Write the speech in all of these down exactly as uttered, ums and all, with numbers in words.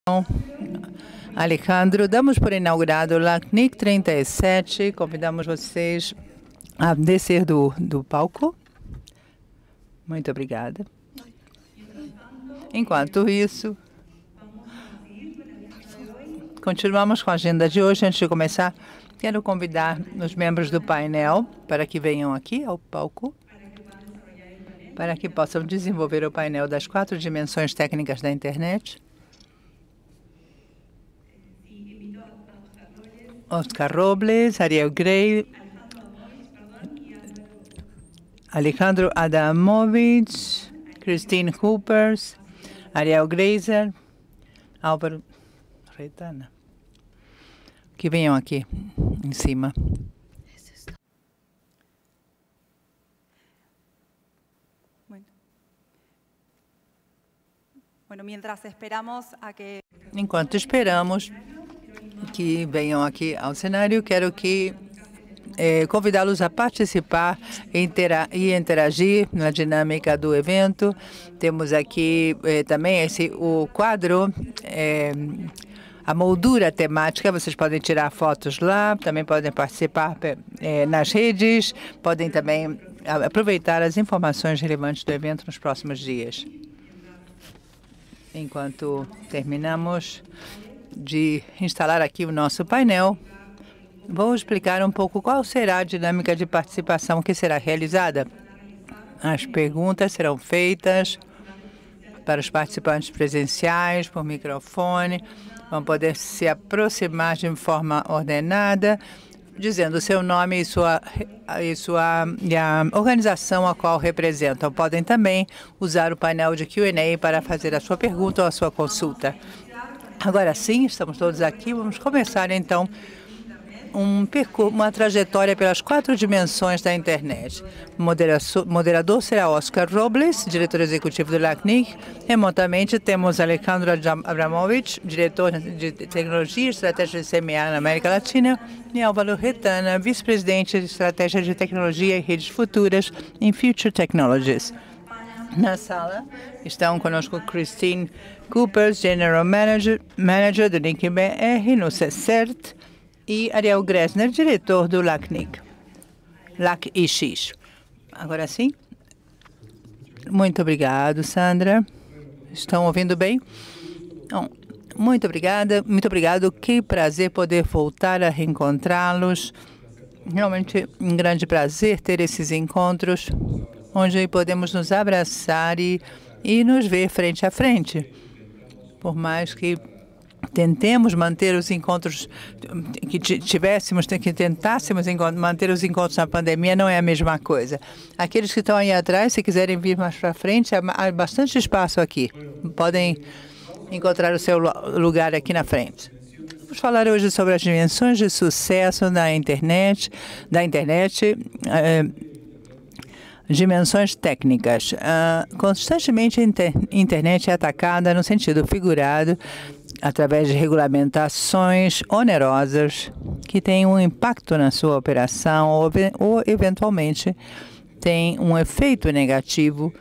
Alejandro, damos por inaugurado o LACNIC trinta e sete. Convidamos vocês a descer do, do palco. Muito obrigada. Enquanto isso, continuamos com a agenda de hoje. Antes de começar, quero convidar os membros do painel para que venham aqui ao palco, para que possam desenvolver o painel das quatro dimensões técnicas da internet. Oscar Robles, Ariel Grey, Alejandro Adamovich, Christine Hoopers, Ariel Greiser, Álvaro Retana. Que venham aqui em cima. Bueno, mientras esperamos a que... Enquanto esperamos que venham aqui ao cenário, quero que eh, convidá-los a participar intera e interagir na dinâmica do evento. Temos aqui eh, também esse, o quadro, eh, a moldura temática. Vocês podem tirar fotos lá, também podem participar eh, nas redes, podem também aproveitar as informações relevantes do evento nos próximos dias. Enquanto terminamos de instalar aqui o nosso painel, vou explicar um pouco qual será a dinâmica de participação que será realizada. As perguntas serão feitas para os participantes presenciais por microfone, vão poder se aproximar de forma ordenada, dizendo o seu nome e sua, e sua e a organização a qual representam. Podem também usar o painel de Q and A para fazer a sua pergunta ou a sua consulta. Agora sim, estamos todos aqui. Vamos começar, então, um uma trajetória pelas quatro dimensões da internet. O moderador será Oscar Robles, diretor executivo do LACNIC. Remotamente, temos Alejandro Abramovich, diretor de tecnologia e estratégia de C M A na América Latina, e Álvaro Retana, vice-presidente de estratégia de tecnologia e redes futuras em Future Technologies. Na sala estão conosco Christine Cooper, General Manager, Manager do N I C B R no CECERT, e Ariel Gressner, diretor do LACNIC, LAC-I X. Agora sim. Muito obrigado, Sandra. Estão ouvindo bem? Bom, muito obrigada, muito obrigado. Que prazer poder voltar a reencontrá-los. Realmente um grande prazer ter esses encontros, onde podemos nos abraçar e, e nos ver frente a frente. Por mais que tentemos manter os encontros, que tivéssemos, que tentássemos manter os encontros na pandemia, não é a mesma coisa. Aqueles que estão aí atrás, se quiserem vir mais para frente, há bastante espaço aqui. Podem encontrar o seu lugar aqui na frente. Vamos falar hoje sobre as dimensões de sucesso na internet, da internet, eh, dimensões técnicas. Uh, constantemente a inter internet é atacada no sentido figurado, através de regulamentações onerosas que têm um impacto na sua operação ou, ou eventualmente, tem um efeito negativo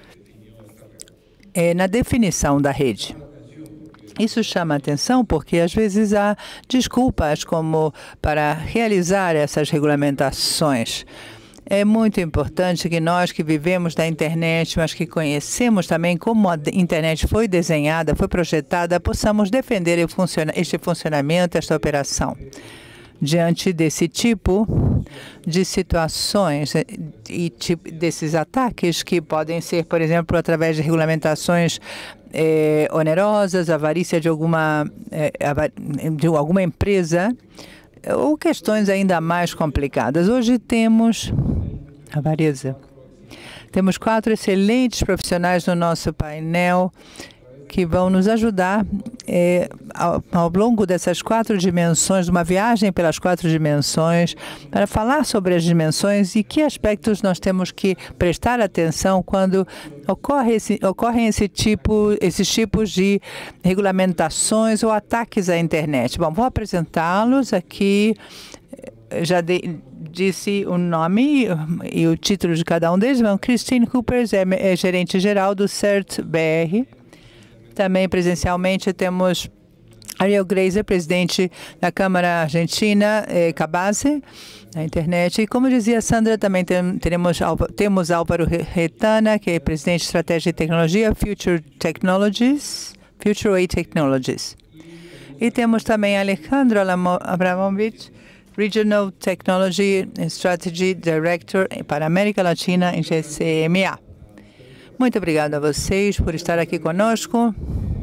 eh, na definição da rede. Isso chama a atenção porque, às vezes, há desculpas como para realizar essas regulamentações. É muito importante que nós que vivemos da internet, mas que conhecemos também como a internet foi desenhada, foi projetada, possamos defender este funcionamento, esta operação. Diante desse tipo de situações e desses ataques que podem ser, por exemplo, através de regulamentações eh, onerosas, avarícia de alguma, eh, de alguma empresa, ou questões ainda mais complicadas. Hoje temos avareza. Temos quatro excelentes profissionais no nosso painel que vão nos ajudar é, ao, ao longo dessas quatro dimensões, uma viagem pelas quatro dimensões, para falar sobre as dimensões e que aspectos nós temos que prestar atenção quando ocorre esse, ocorrem esse tipo, esses tipos de regulamentações ou ataques à internet. Bom, vou apresentá-los aqui. Já de, disse o nome e o título de cada um deles. Bom, Christine Cooper é, é gerente geral do CERT B R. Também presencialmente temos Ariel Greiser, presidente da Câmara Argentina, eh, Cabase, na internet. E como dizia Sandra, também tem, teremos, temos Álvaro Retana, que é presidente de Estratégia e Tecnologia, Future Technologies, Future Way Technologies. E temos também Alejandro Abramovich, Regional Technology and Strategy Director para a América Latina em G C M A. Muito obrigado a vocês por estar aqui conosco.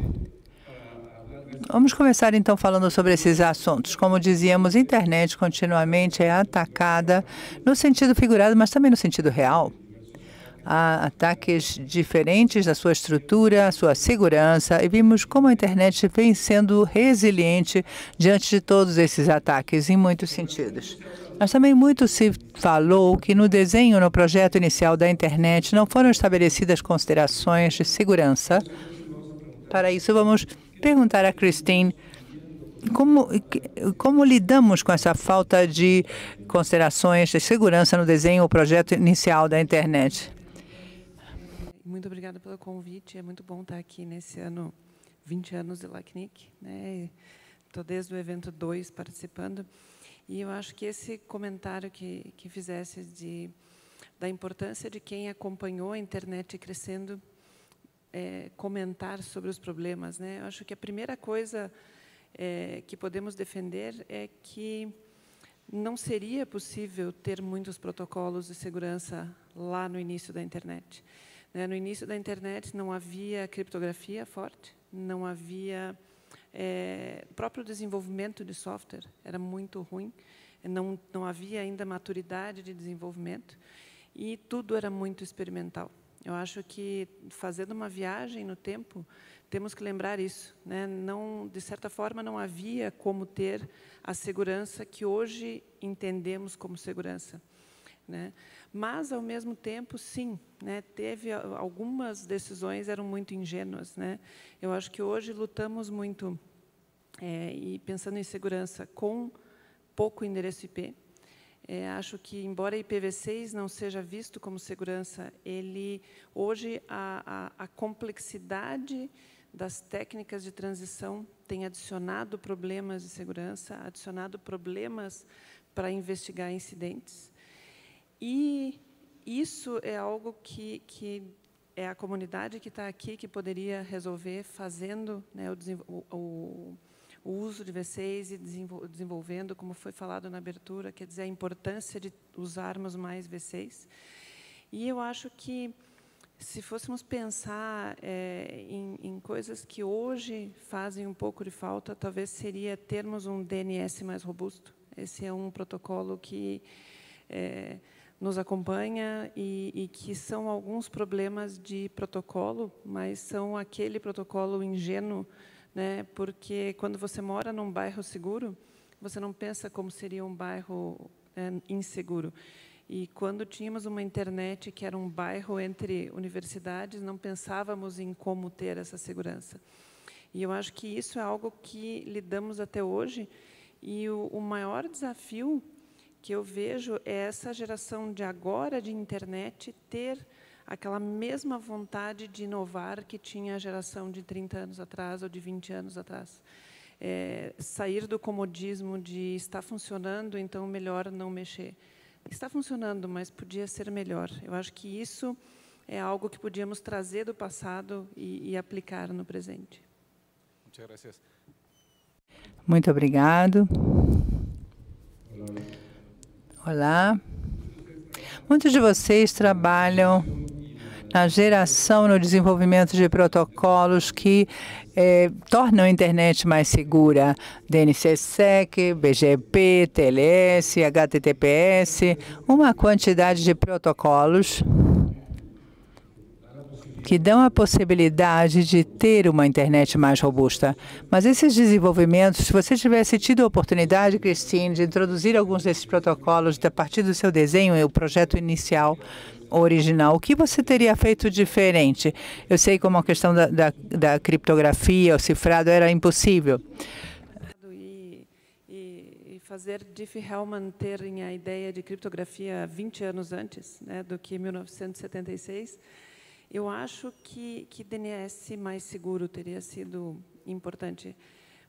Vamos começar, então, falando sobre esses assuntos. Como dizíamos, a internet continuamente é atacada no sentido figurado, mas também no sentido real. Há ataques diferentes da sua estrutura, sua segurança, e vimos como a internet vem sendo resiliente diante de todos esses ataques, em muitos sentidos. Mas também muito se falou que no desenho, no projeto inicial da internet, não foram estabelecidas considerações de segurança. Para isso, vamos perguntar a Christine como, como lidamos com essa falta de considerações de segurança no desenho ou projeto inicial da internet. Muito obrigada pelo convite. É muito bom estar aqui nesse ano, vinte anos de LACNIC, né? Estou desde o evento dois participando. E eu acho que esse comentário que, que fizesse de, da importância de quem acompanhou a internet crescendo, É, comentar sobre os problemas, né? Eu acho que a primeira coisa é, que podemos defender é que não seria possível ter muitos protocolos de segurança lá no início da internet. Né? No início da internet não havia criptografia forte, não havia é, próprio desenvolvimento de software, era muito ruim, não, não havia ainda maturidade de desenvolvimento e tudo era muito experimental. Eu acho que, fazendo uma viagem no tempo, temos que lembrar isso, né? Não, de certa forma, não havia como ter a segurança que hoje entendemos como segurança, né? Mas, ao mesmo tempo, sim, né? Teve algumas decisões eram muito ingênuas, né? Eu acho que hoje lutamos muito, é, e pensando em segurança, com pouco endereço I P. É, acho que, embora I P v seis não seja visto como segurança, ele, hoje, a, a, a complexidade das técnicas de transição tem adicionado problemas de segurança, adicionado problemas para investigar incidentes. E isso é algo que, que é a comunidade que está aqui que poderia resolver, fazendo, né, o, o o uso de V seis e desenvolvendo, como foi falado na abertura, quer dizer, a importância de usarmos mais V seis. E eu acho que, se fôssemos pensar é, em, em coisas que hoje fazem um pouco de falta, talvez seria termos um D N S mais robusto. Esse é um protocolo que é, nos acompanha e, e que são alguns problemas de protocolo, mas são aquele protocolo ingênuo, né? Porque quando você mora num bairro seguro, você não pensa como seria um bairro é, inseguro. E quando tínhamos uma internet que era um bairro entre universidades, não pensávamos em como ter essa segurança. E eu acho que isso é algo que lidamos até hoje. E o, o maior desafio que eu vejo é essa geração de agora de internet ter aquela mesma vontade de inovar que tinha a geração de trinta anos atrás ou de vinte anos atrás. É, sair do comodismo de está funcionando, então melhor não mexer. Está funcionando, mas podia ser melhor. Eu acho que isso é algo que podíamos trazer do passado e, e aplicar no presente. Muito obrigado. Olá. Muitos de vocês trabalham na geração, no desenvolvimento de protocolos que eh, tornam a internet mais segura. D N C S E C, B G P, T L S, H T T P S, uma quantidade de protocolos que dão a possibilidade de ter uma internet mais robusta. Mas esses desenvolvimentos, se você tivesse tido a oportunidade, Christine, de introduzir alguns desses protocolos a partir do seu desenho, o projeto inicial, original, o que você teria feito diferente? Eu sei como a questão da, da, da criptografia, o cifrado era impossível. E, e, e fazer Diffie-Hellman terem a ideia de criptografia vinte anos antes, né, do que mil novecentos e setenta e seis, eu acho que, que D N S mais seguro teria sido importante.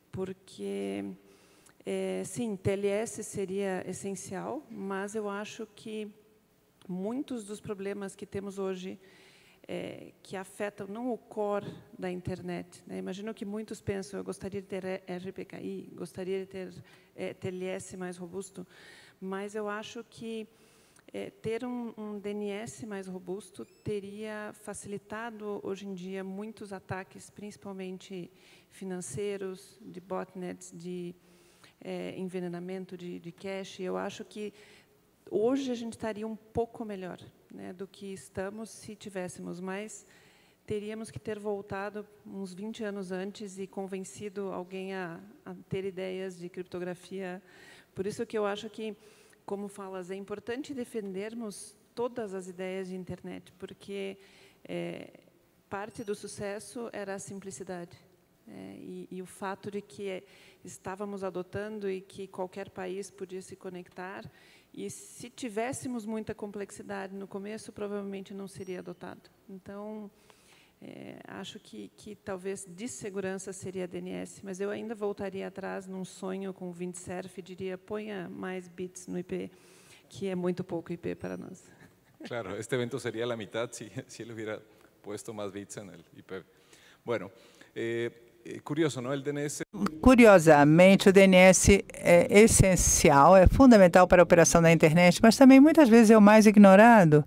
porque, é, sim, T L S seria essencial, mas eu acho que muitos dos problemas que temos hoje, é, que afetam não o core da internet, né? Imagino que muitos pensam, eu gostaria de ter R P K I, gostaria de ter é, T L S mais robusto, mas eu acho que é, ter um, um D N S mais robusto teria facilitado, hoje em dia, muitos ataques, principalmente financeiros, de botnets, de é, envenenamento de, de cache. Eu acho que hoje a gente estaria um pouco melhor, né, do que estamos se tivéssemos, mas teríamos que ter voltado uns vinte anos antes e convencido alguém a, a ter ideias de criptografia. Por isso que eu acho que, como falas, é importante defendermos todas as ideias de internet, porque é, parte do sucesso era a simplicidade. É, e, e o fato de que é, estávamos adotando e que qualquer país podia se conectar, e se tivéssemos muita complexidade no começo, provavelmente não seria adotado. Então, é, acho que, que talvez de segurança seria D N S, mas eu ainda voltaria atrás num sonho com o Windsurf e diria, ponha mais bits no I P, que é muito pouco I P para nós. Claro, este evento sería la mitad si, si él hubiera puesto más bits en el I P. Bueno, eh, curioso, não? O D N S... Curiosamente, o D N S é essencial, é fundamental para a operação da internet, mas também muitas vezes é o mais ignorado.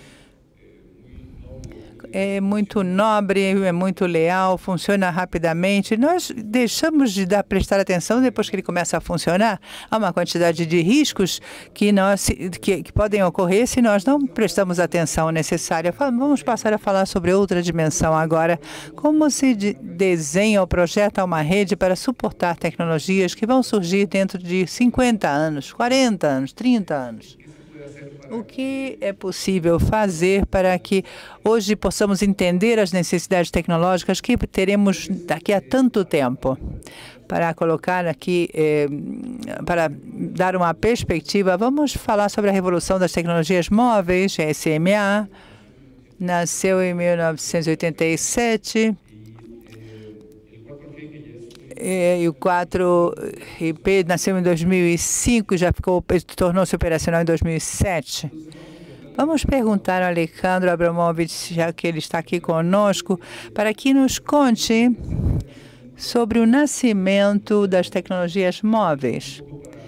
É muito nobre, é muito leal, funciona rapidamente. Nós deixamos de dar, prestar atenção depois que ele começa a funcionar. Há uma quantidade de riscos que, nós, que, que podem ocorrer se nós não prestamos atenção necessária. Vamos passar a falar sobre outra dimensão agora. Como se de, desenha ou projeta uma rede para suportar tecnologias que vão surgir dentro de cinquenta anos, quarenta anos, trinta anos. O que é possível fazer para que hoje possamos entender as necessidades tecnológicas que teremos daqui a tanto tempo? Para colocar aqui, eh, para dar uma perspectiva, vamos falar sobre a revolução das tecnologias móveis, a S M A, nasceu em mil novecentos e oitenta e sete. E o quatro I P nasceu em dois mil e cinco, já ficou, tornou-se operacional em dois mil e sete. Vamos perguntar ao Alejandro Abramovich, já que ele está aqui conosco, para que nos conte sobre o nascimento das tecnologias móveis,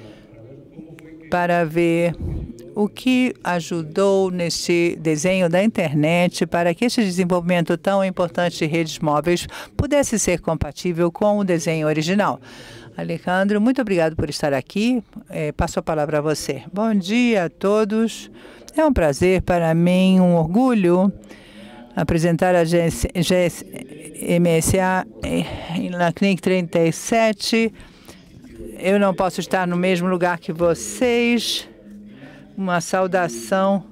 para ver o que ajudou neste desenho da internet para que este desenvolvimento tão importante de redes móveis pudesse ser compatível com o desenho original. Alejandro, muito obrigado por estar aqui. É, passo a palavra a você. Bom dia a todos. É um prazer para mim, um orgulho, apresentar a G S M S A em LACNIC trinta e sete. Eu não posso estar no mesmo lugar que vocês. Uma saudação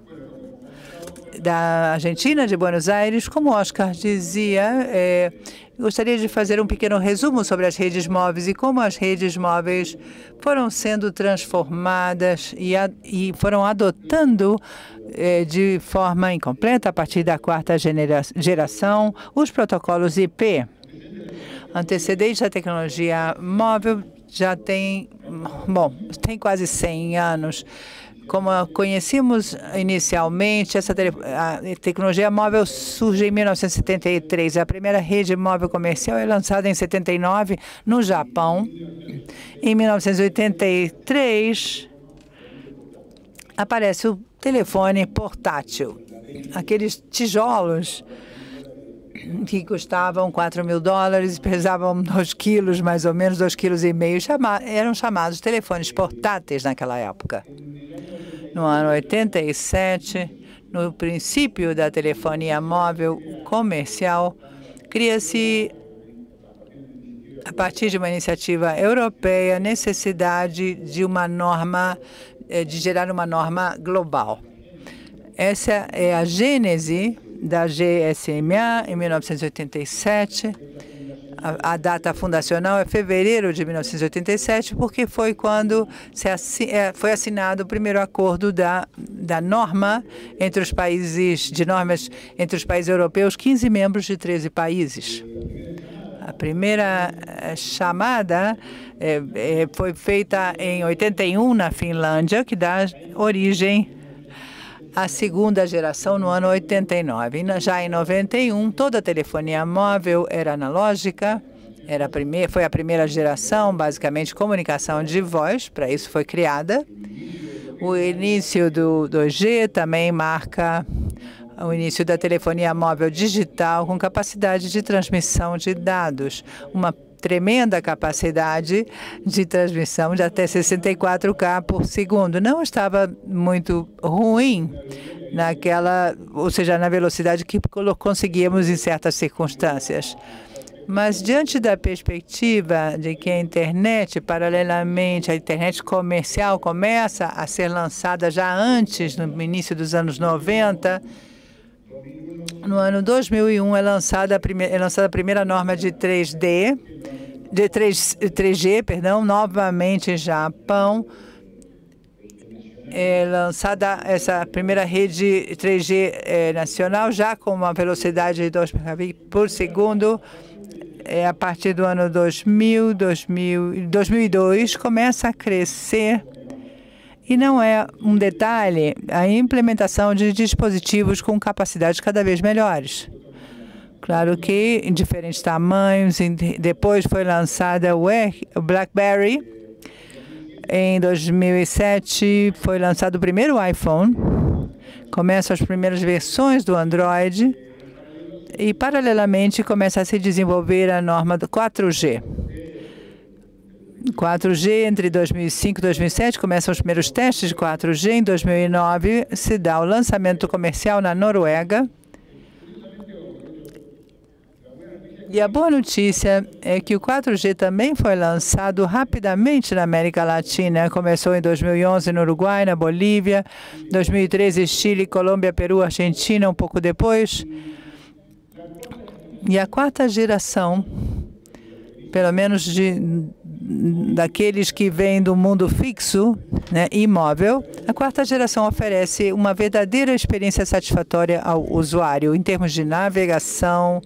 da Argentina, de Buenos Aires. Como Oscar dizia, é, gostaria de fazer um pequeno resumo sobre as redes móveis e como as redes móveis foram sendo transformadas e, a, e foram adotando é, de forma incompleta, a partir da quarta genera, geração, os protocolos I P. Antecedentes da tecnologia móvel já tem, bom, tem quase cem anos. Como conhecemos inicialmente, essa a tecnologia móvel surge em mil novecentos e setenta e três. A primeira rede móvel comercial é lançada em setenta e nove no Japão. Em mil novecentos e oitenta e três, aparece o telefone portátil. Aqueles tijolos que custavam quatro mil dólares e pesavam dois quilos, mais ou menos, dois quilos e meio, chama, eram chamados telefones portáteis naquela época. No ano oitenta e sete, no princípio da telefonia móvel comercial, cria-se, a partir de uma iniciativa europeia, a necessidade de uma norma, de gerar uma norma global. Essa é a gênese da G S M A em mil novecentos e oitenta e sete. A, a data fundacional é fevereiro de mil novecentos e oitenta e sete, porque foi quando se assi, é, foi assinado o primeiro acordo da, da norma entre os países, de normas entre os países europeus, quinze membros de treze países. A primeira chamada é, é, foi feita em oitenta e um na Finlândia, que dá origem à segunda geração no ano oitenta e nove. Já em noventa e um, toda a telefonia móvel era analógica, era a primeira, foi a primeira geração, basicamente, comunicação de voz, para isso foi criada. O início do dois G também marca o início da telefonia móvel digital com capacidade de transmissão de dados, uma tremenda capacidade de transmissão de até sessenta e quatro K por segundo. Não estava muito ruim naquela, ou seja, na velocidade que conseguíamos em certas circunstâncias. Mas diante da perspectiva de que a internet, paralelamente, a internet comercial começa a ser lançada já antes, no início dos anos noventa, no ano dois mil e um é lançada a primeira, é lançada a primeira norma de três D, de três G, perdão, novamente em Japão. É lançada essa primeira rede três G é, nacional, já com uma velocidade de dois megabits por segundo. É, a partir do ano dois mil, dois mil, dois mil e dois, começa a crescer. E não é um detalhe a implementação de dispositivos com capacidades cada vez melhores. Claro que em diferentes tamanhos. Depois foi lançada o BlackBerry. Em dois mil e sete foi lançado o primeiro iPhone. Começam as primeiras versões do Android. E, paralelamente, começa a se desenvolver a norma do quatro G. quatro G entre dois mil e cinco e dois mil e sete começam os primeiros testes de quatro G. Em dois mil e nove se dá o lançamento comercial na Noruega. E a boa notícia é que o quatro G também foi lançado rapidamente na América Latina. Começou em dois mil e onze no Uruguai, na Bolívia, dois mil e treze Chile, Colômbia, Peru, Argentina, um pouco depois. E a quarta geração, pelo menos de, daqueles que vêm do mundo fixo, né, imóvel, a quarta geração oferece uma verdadeira experiência satisfatória ao usuário, em termos de navegação,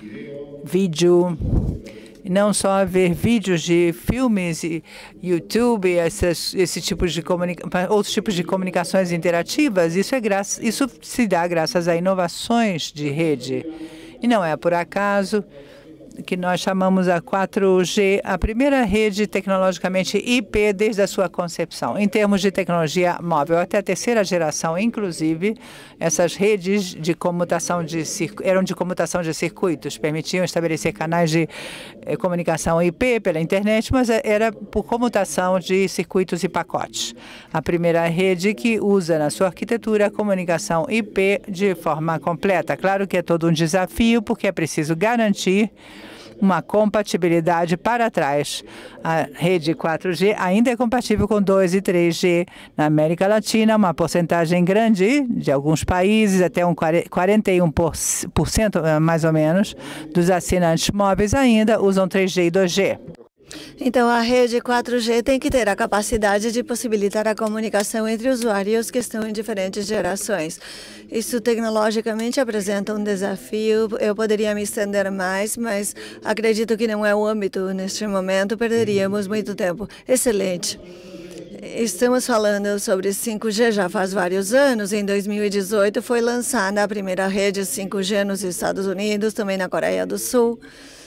vídeo, não só ver vídeos de filmes e YouTube, essas, esse tipo de outros tipos de comunicações interativas. Isso, é graça, isso se dá graças a inovações de rede. E não é por acaso que nós chamamos a quatro G a primeira rede tecnologicamente I P desde a sua concepção. Em termos de tecnologia móvel, até a terceira geração, inclusive, essas redes de comutação de eram de comutação de circuitos, permitiam estabelecer canais de eh, comunicação I P pela internet, mas era por comutação de circuitos e pacotes. A primeira rede que usa na sua arquitetura a comunicação I P de forma completa. Claro que é todo um desafio, porque é preciso garantir uma compatibilidade para trás. A rede quatro G ainda é compatível com dois e três G na América Latina, uma porcentagem grande de alguns países, até um quarenta e um por cento mais ou menos, dos assinantes móveis ainda usam três G e dois G. Então, a rede quatro G tem que ter a capacidade de possibilitar a comunicação entre usuários que estão em diferentes gerações. Isso tecnologicamente apresenta um desafio. Eu poderia me estender mais, mas acredito que não é o âmbito neste momento. Perderíamos muito tempo. Excelente. Estamos falando sobre cinco G já faz vários anos. Em dois mil e dezoito foi lançada a primeira rede cinco G nos Estados Unidos, também na Coreia do Sul.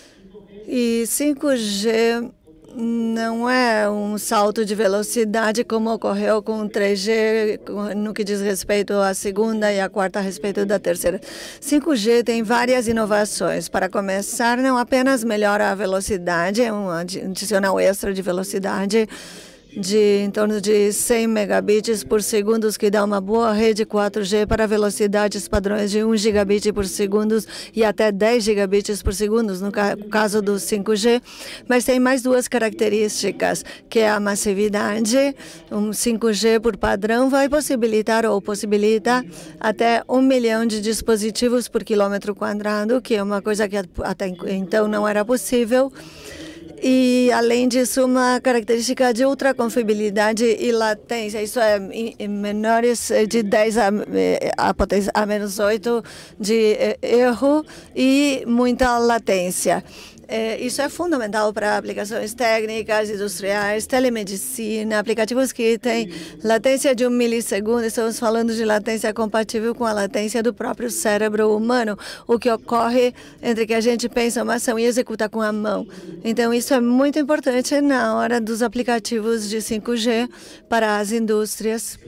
E cinco G não é um salto de velocidade como ocorreu com três G no que diz respeito à segunda e à quarta a respeito da terceira. cinco G tem várias inovações. Para começar, não apenas melhora a velocidade, é um adicional extra de velocidade de em torno de cem megabits por segundo, que dá uma boa rede quatro G para velocidades padrões de um gigabit por segundo e até dez gigabits por segundo, no caso do cinco G. Mas tem mais duas características, que é a massividade. Um cinco G por padrão vai possibilitar ou possibilita até um milhão de dispositivos por quilômetro quadrado, que é uma coisa que até então não era possível. E, além disso, uma característica de ultraconfiabilidade e latência. Isso é em menores de dez a, a, a menos oito de erro e muita latência. É, isso é fundamental para aplicações técnicas, industriais, telemedicina, aplicativos que têm latência de um milissegundo. Estamos falando de latência compatível com a latência do próprio cérebro humano, o que ocorre entre que a gente pensa uma ação e executa com a mão. Então, isso é muito importante na hora dos aplicativos de cinco G para as indústrias.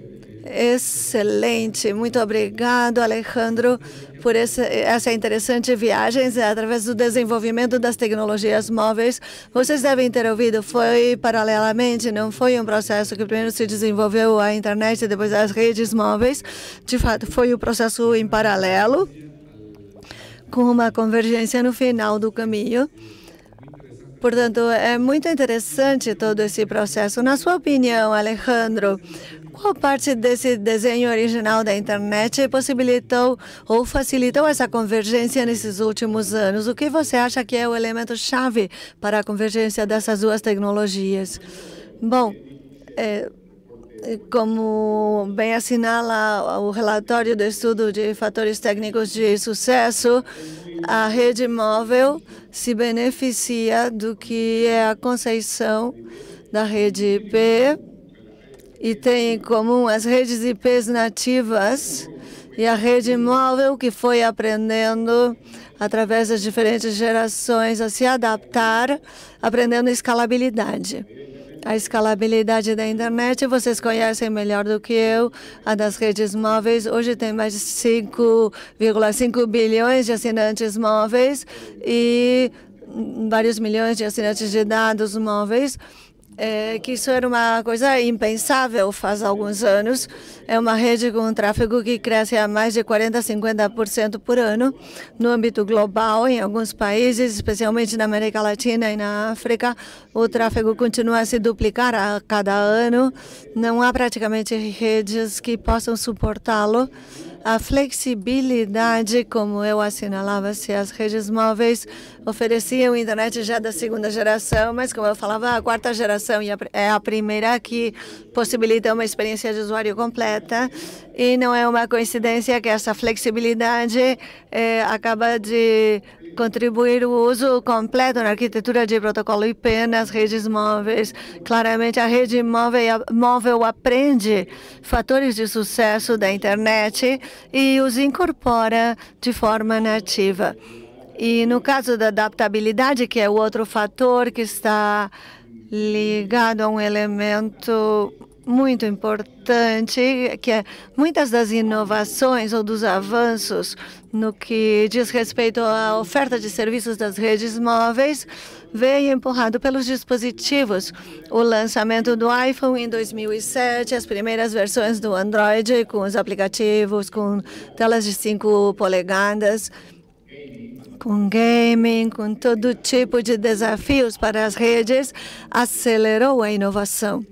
Excelente. Muito obrigado, Alejandro, por essa, essa interessante viagem através do desenvolvimento das tecnologias móveis. Vocês devem ter ouvido, foi paralelamente, não foi um processo que primeiro se desenvolveu a internet e depois as redes móveis. De fato, foi o processo em paralelo, com uma convergência no final do caminho. Portanto, é muito interessante todo esse processo. Na sua opinião, Alejandro, qual parte desse desenho original da internet possibilitou ou facilitou essa convergência nesses últimos anos? O que você acha que é o elemento-chave para a convergência dessas duas tecnologias? Bom, é, como bem assinala o relatório do estudo de fatores técnicos de sucesso, a rede móvel se beneficia do que é a conceição da rede I P e tem em comum as redes I Ps nativas e a rede móvel que foi aprendendo através das diferentes gerações a se adaptar, aprendendo escalabilidade. A escalabilidade da internet, vocês conhecem melhor do que eu, a das redes móveis. Hoje tem mais de cinco vírgula cinco bilhões de assinantes móveis e vários milhões de assinantes de dados móveis. É, que isso era uma coisa impensável faz alguns anos. É uma rede com um tráfego que cresce a mais de quarenta, cinquenta por cento por ano no âmbito global. Em alguns países, especialmente na América Latina e na África, o tráfego continua a se duplicar a cada ano. Não há praticamente redes que possam suportá-lo. A flexibilidade, como eu assinalava, se as redes móveis ofereciam internet já da segunda geração, mas como eu falava, a quarta geração é a primeira que possibilita uma experiência de usuário completa. E não é uma coincidência que essa flexibilidade eh, acaba de contribuir o uso completo na arquitetura de protocolo I P nas redes móveis. Claramente, a rede móvel, móvel aprende fatores de sucesso da internet e os incorpora de forma nativa. E no caso da adaptabilidade, que é o outro fator que está ligado a um elemento muito importante, que é muitas das inovações ou dos avanços no que diz respeito à oferta de serviços das redes móveis, veio empurrado pelos dispositivos. O lançamento do iPhone em dois mil e sete, as primeiras versões do Android com os aplicativos, com telas de cinco polegadas, com gaming, com todo tipo de desafios para as redes, acelerou a inovação.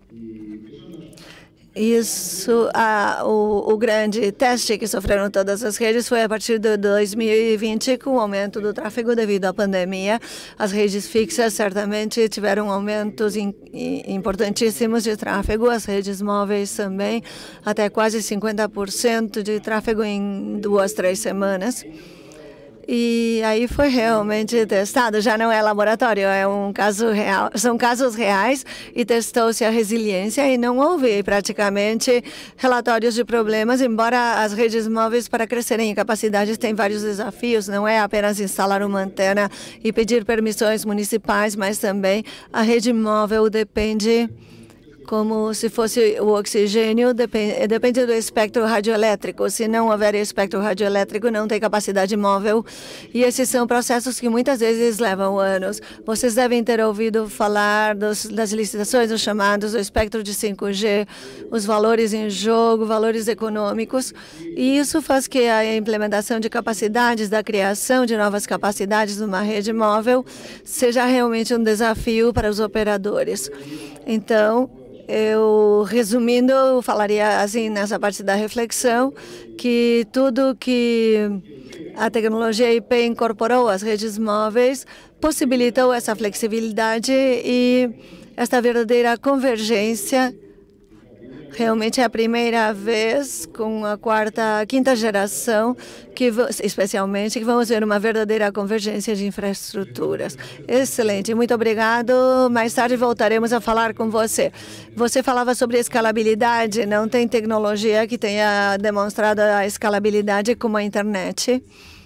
Isso, a, o, o grande teste que sofreram todas as redes foi a partir de dois mil e vinte, com o aumento do tráfego devido à pandemia. As redes fixas certamente tiveram aumentos in, in, importantíssimos de tráfego, as redes móveis também, até quase cinquenta por cento de tráfego em duas, três semanas. E aí foi realmente testado, já não é laboratório, é um caso real, são casos reais e testou-se a resiliência e não houve praticamente relatórios de problemas, embora as redes móveis para crescerem em capacidades têm vários desafios, não é apenas instalar uma antena e pedir permissões municipais, mas também a rede móvel depende como se fosse o oxigênio, depende, depende do espectro radioelétrico. Se não houver espectro radioelétrico, não tem capacidade móvel. E esses são processos que muitas vezes levam anos. Vocês devem ter ouvido falar dos, das licitações, dos chamados do espectro de cinco G, os valores em jogo, valores econômicos. E isso faz que a implementação de capacidades, da criação de novas capacidades numa rede móvel, seja realmente um desafio para os operadores. Então, eu, resumindo, eu falaria assim nessa parte da reflexão, que tudo que a tecnologia I P incorporou às redes móveis possibilitou essa flexibilidade e esta verdadeira convergência Realmente é a primeira vez com a quarta, a quinta geração, que especialmente, que vamos ver uma verdadeira convergência de infraestruturas. Excelente, muito obrigado. Mais tarde voltaremos a falar com você. Você falava sobre escalabilidade, não tem tecnologia que tenha demonstrado a escalabilidade como a internet.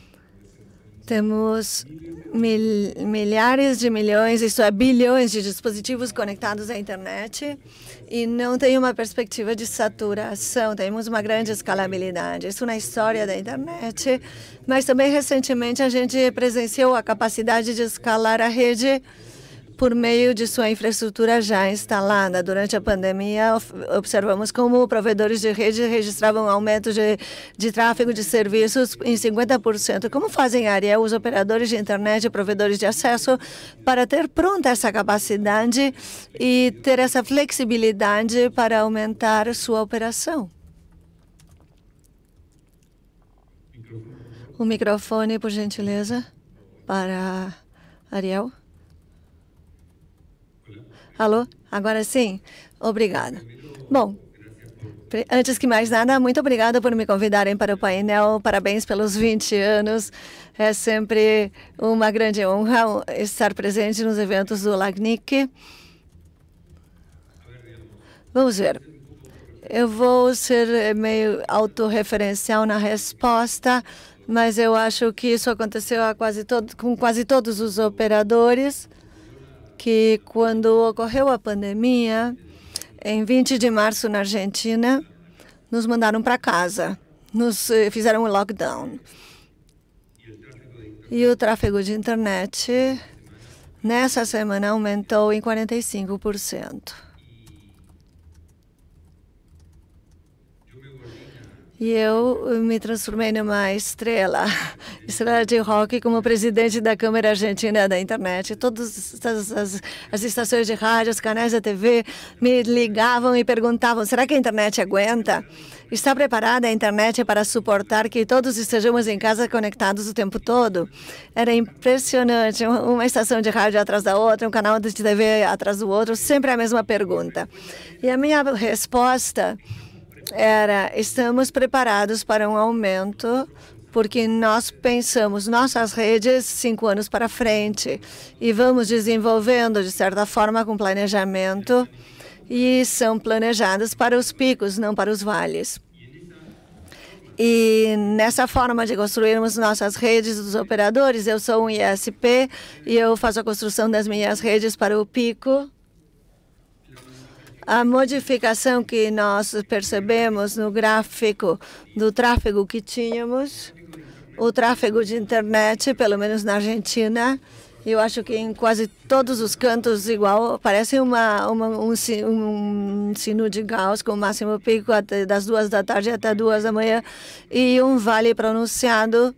Temos mil, milhares de milhões, isso é, bilhões de dispositivos conectados à internet e não tem uma perspectiva de saturação. Temos uma grande escalabilidade. Isso na história da internet, mas também recentemente a gente presenciou a capacidade de escalar a rede por meio de sua infraestrutura já instalada. Durante a pandemia, observamos como provedores de rede registravam aumento de, de tráfego de serviços em cinquenta por cento. Como fazem, Ariel, os operadores de internet e provedores de acesso para ter pronta essa capacidade e ter essa flexibilidade para aumentar sua operação? O microfone, por gentileza, para Ariel. Alô? Agora sim? Obrigada. Bom, antes que mais nada, muito obrigada por me convidarem para o painel. Parabéns pelos vinte anos. É sempre uma grande honra estar presente nos eventos do LACNIC. Vamos ver. Eu vou ser meio autorreferencial na resposta, mas eu acho que isso aconteceu a quase todo, com quase todos os operadores, que quando ocorreu a pandemia, em vinte de março na Argentina, nos mandaram para casa, nos fizeram um lockdown. E o tráfego de internet, nessa semana, aumentou em quarenta e cinco por cento. E eu me transformei numa estrela, estrela de rock, como presidente da Câmara Argentina da Internet. Todas as, as estações de rádio, os canais da T V me ligavam e perguntavam: será que a internet aguenta? Está preparada a internet para suportar que todos estejamos em casa conectados o tempo todo? Era impressionante, uma estação de rádio atrás da outra, um canal de T V atrás do outro, sempre a mesma pergunta. E a minha resposta era: estamos preparados para um aumento, porque nós pensamos nossas redes cinco anos para frente e vamos desenvolvendo, de certa forma, com planejamento, e são planejadas para os picos, não para os vales. E nessa forma de construirmos nossas redes dos operadores, eu sou um I S P e eu faço a construção das minhas redes para o pico. A modificação que nós percebemos no gráfico do tráfego que tínhamos, o tráfego de internet, pelo menos na Argentina, eu acho que em quase todos os cantos igual, parece uma, uma, um, um sino de Gauss com o máximo pico até das duas da tarde até duas da manhã e um vale pronunciado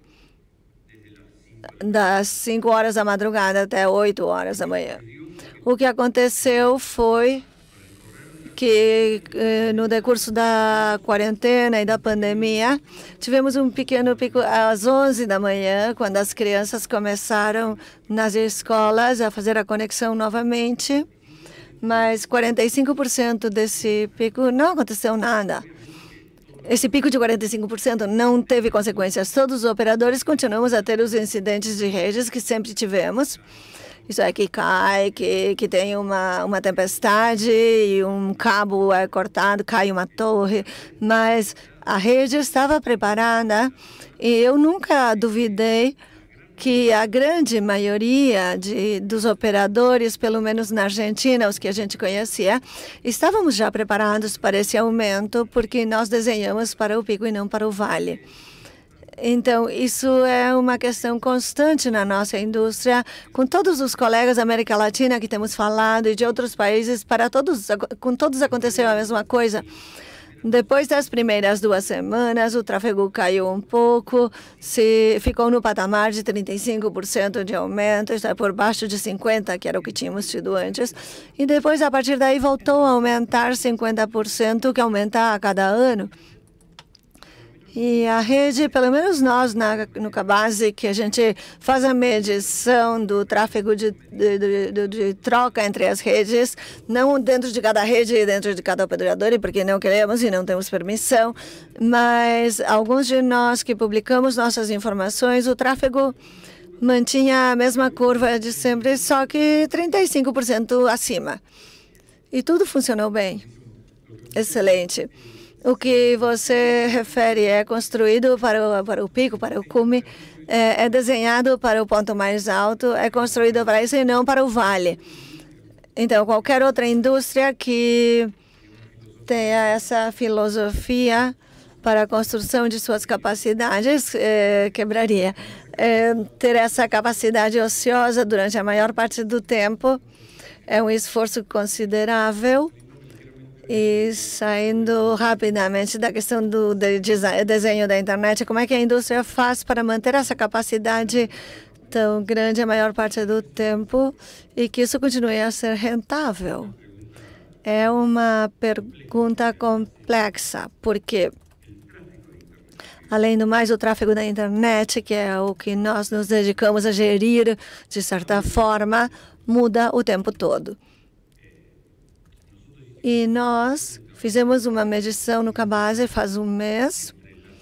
das cinco horas da madrugada até oito horas da manhã. O que aconteceu foi que no decurso da quarentena e da pandemia, tivemos um pequeno pico às onze da manhã, quando as crianças começaram nas escolas a fazer a conexão novamente, mas quarenta e cinco por cento desse pico não aconteceu nada. Esse pico de quarenta e cinco por cento não teve consequências. Todos os operadores continuamos a ter os incidentes de redes que sempre tivemos. Isso é que cai, que, que tem uma, uma tempestade e um cabo é cortado, cai uma torre, mas a rede estava preparada e eu nunca duvidei que a grande maioria de, dos operadores, pelo menos na Argentina, os que a gente conhecia, estávamos já preparados para esse aumento, porque nós desenhamos para o pico e não para o vale. Então, isso é uma questão constante na nossa indústria, com todos os colegas da América Latina que temos falado e de outros países, para todos, com todos aconteceu a mesma coisa. Depois das primeiras duas semanas, o tráfego caiu um pouco, se ficou no patamar de trinta e cinco por cento de aumento, está por baixo de cinquenta por cento, que era o que tínhamos tido antes. E depois, a partir daí, voltou a aumentar cinquenta por cento, que aumenta a cada ano. E a rede, pelo menos nós na, no Cabase, que a gente faz a medição do tráfego de, de, de, de troca entre as redes, não dentro de cada rede e dentro de cada operador, porque não queremos e não temos permissão, mas alguns de nós que publicamos nossas informações, o tráfego mantinha a mesma curva de sempre, só que trinta e cinco por cento acima. E tudo funcionou bem. Excelente. O que você refere é construído para o, para o pico, para o cume, é, é desenhado para o ponto mais alto, é construído para isso e não para o vale. Então, qualquer outra indústria que tenha essa filosofia para a construção de suas capacidades é, quebraria. É, ter essa capacidade ociosa durante a maior parte do tempo é um esforço considerável. E saindo rapidamente da questão do de desenho da internet, como é que a indústria faz para manter essa capacidade tão grande a maior parte do tempo e que isso continue a ser rentável? É uma pergunta complexa, porque, além do mais, o tráfego da internet, que é o que nós nos dedicamos a gerir, de certa forma, muda o tempo todo. E nós fizemos uma medição no Cabase faz um mês,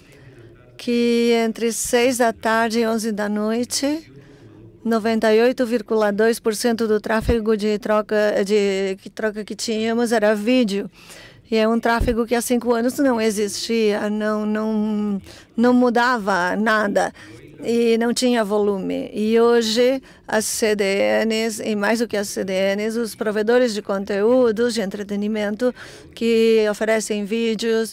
que entre seis da tarde e onze da noite, noventa e oito vírgula dois por cento do tráfego de troca, de troca que tínhamos era vídeo. E é um tráfego que há cinco anos não existia, não, não, não mudava nada. E não tinha volume. E hoje, as C D Ns, e mais do que as C D Ns, os provedores de conteúdos de entretenimento que oferecem vídeos,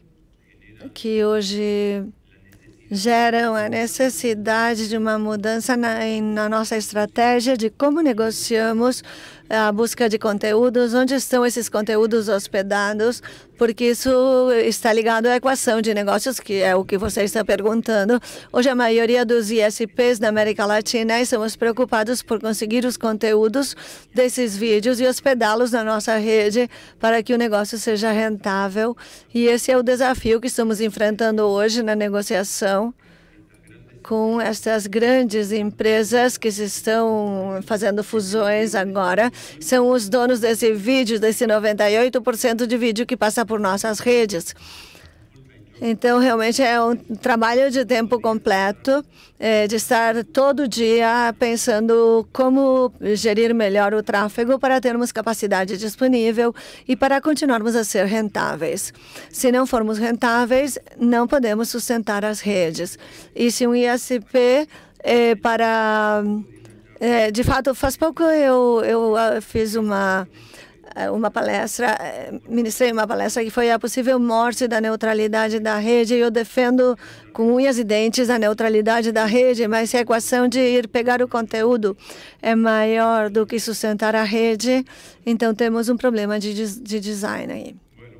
que hoje geram a necessidade de uma mudança na, na nossa estratégia de como negociamos a busca de conteúdos, onde estão esses conteúdos hospedados, porque isso está ligado à equação de negócios, que é o que você está perguntando. Hoje, a maioria dos I S Ps na América Latina estamos preocupados por conseguir os conteúdos desses vídeos e hospedá-los na nossa rede para que o negócio seja rentável. E esse é o desafio que estamos enfrentando hoje na negociação com essas grandes empresas que estão fazendo fusões agora. São os donos desse vídeo, desse noventa e oito por cento de vídeo que passa por nossas redes. Então, realmente é um trabalho de tempo completo, é, de estar todo dia pensando como gerir melhor o tráfego para termos capacidade disponível e para continuarmos a ser rentáveis. Se não formos rentáveis, não podemos sustentar as redes. E se um I S P é, para... É, de fato, faz pouco eu, eu fiz uma... uma palestra, ministrei uma palestra que foi a possível morte da neutralidade da rede. Eu defendo com unhas e dentes a neutralidade da rede, mas se a equação de ir pegar o conteúdo é maior do que sustentar a rede, então temos um problema de, de design aí.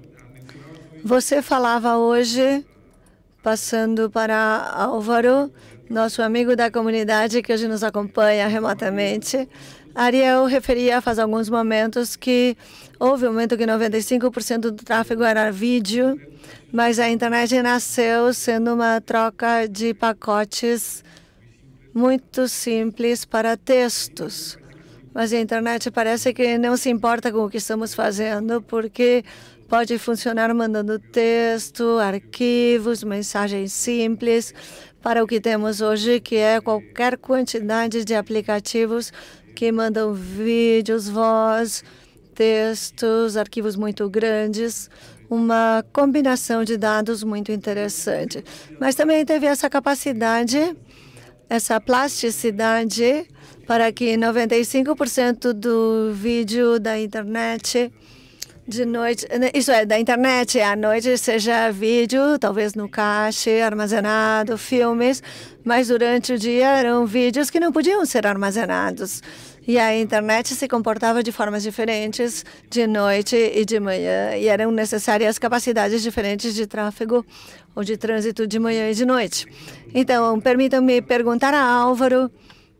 Você falava hoje, passando para Álvaro, nosso amigo da comunidade que hoje nos acompanha remotamente. Ariel referia faz alguns momentos que houve um momento que noventa e cinco por cento do tráfego era vídeo, mas a internet nasceu sendo uma troca de pacotes muito simples para textos. Mas a internet parece que não se importa com o que estamos fazendo, porque pode funcionar mandando texto, arquivos, mensagens simples, para o que temos hoje, que é qualquer quantidade de aplicativos que mandam vídeos, voz, textos, arquivos muito grandes, uma combinação de dados muito interessante. Mas também teve essa capacidade, essa plasticidade, para que noventa e cinco por cento do vídeo da internet de noite, isso é, da internet à noite, seja vídeo, talvez no cache, armazenado, filmes, mas durante o dia eram vídeos que não podiam ser armazenados. E a internet se comportava de formas diferentes de noite e de manhã, e eram necessárias capacidades diferentes de tráfego ou de trânsito de manhã e de noite. Então, permitam-me perguntar a Álvaro,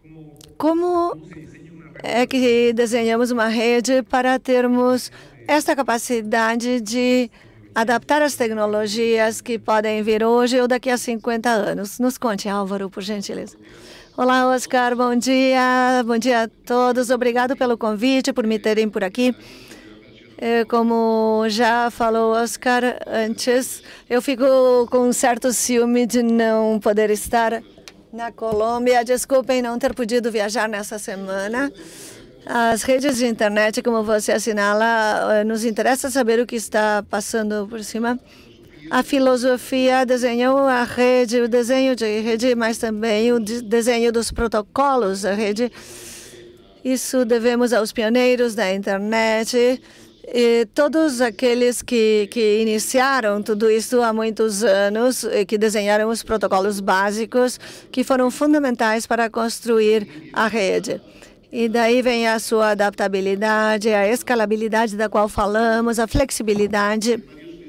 como é que desenhamos uma rede para termos esta capacidade de adaptar as tecnologias que podem vir hoje ou daqui a cinquenta anos. Nos conte, Álvaro, por gentileza. Olá, Oscar, bom dia. Bom dia a todos. Obrigado pelo convite, por me terem por aqui. Como já falou Oscar antes, eu fico com um certo ciúme de não poder estar na Colômbia. Desculpem não ter podido viajar nessa semana. As redes de internet, como você assinala, nos interessa saber o que está passando por cima. A filosofia desenhou a rede, o desenho de rede, mas também o desenho dos protocolos da rede. Isso devemos aos pioneiros da internet e todos aqueles que, que iniciaram tudo isso há muitos anos, e que desenharam os protocolos básicos que foram fundamentais para construir a rede. E daí vem a sua adaptabilidade, a escalabilidade da qual falamos, a flexibilidade.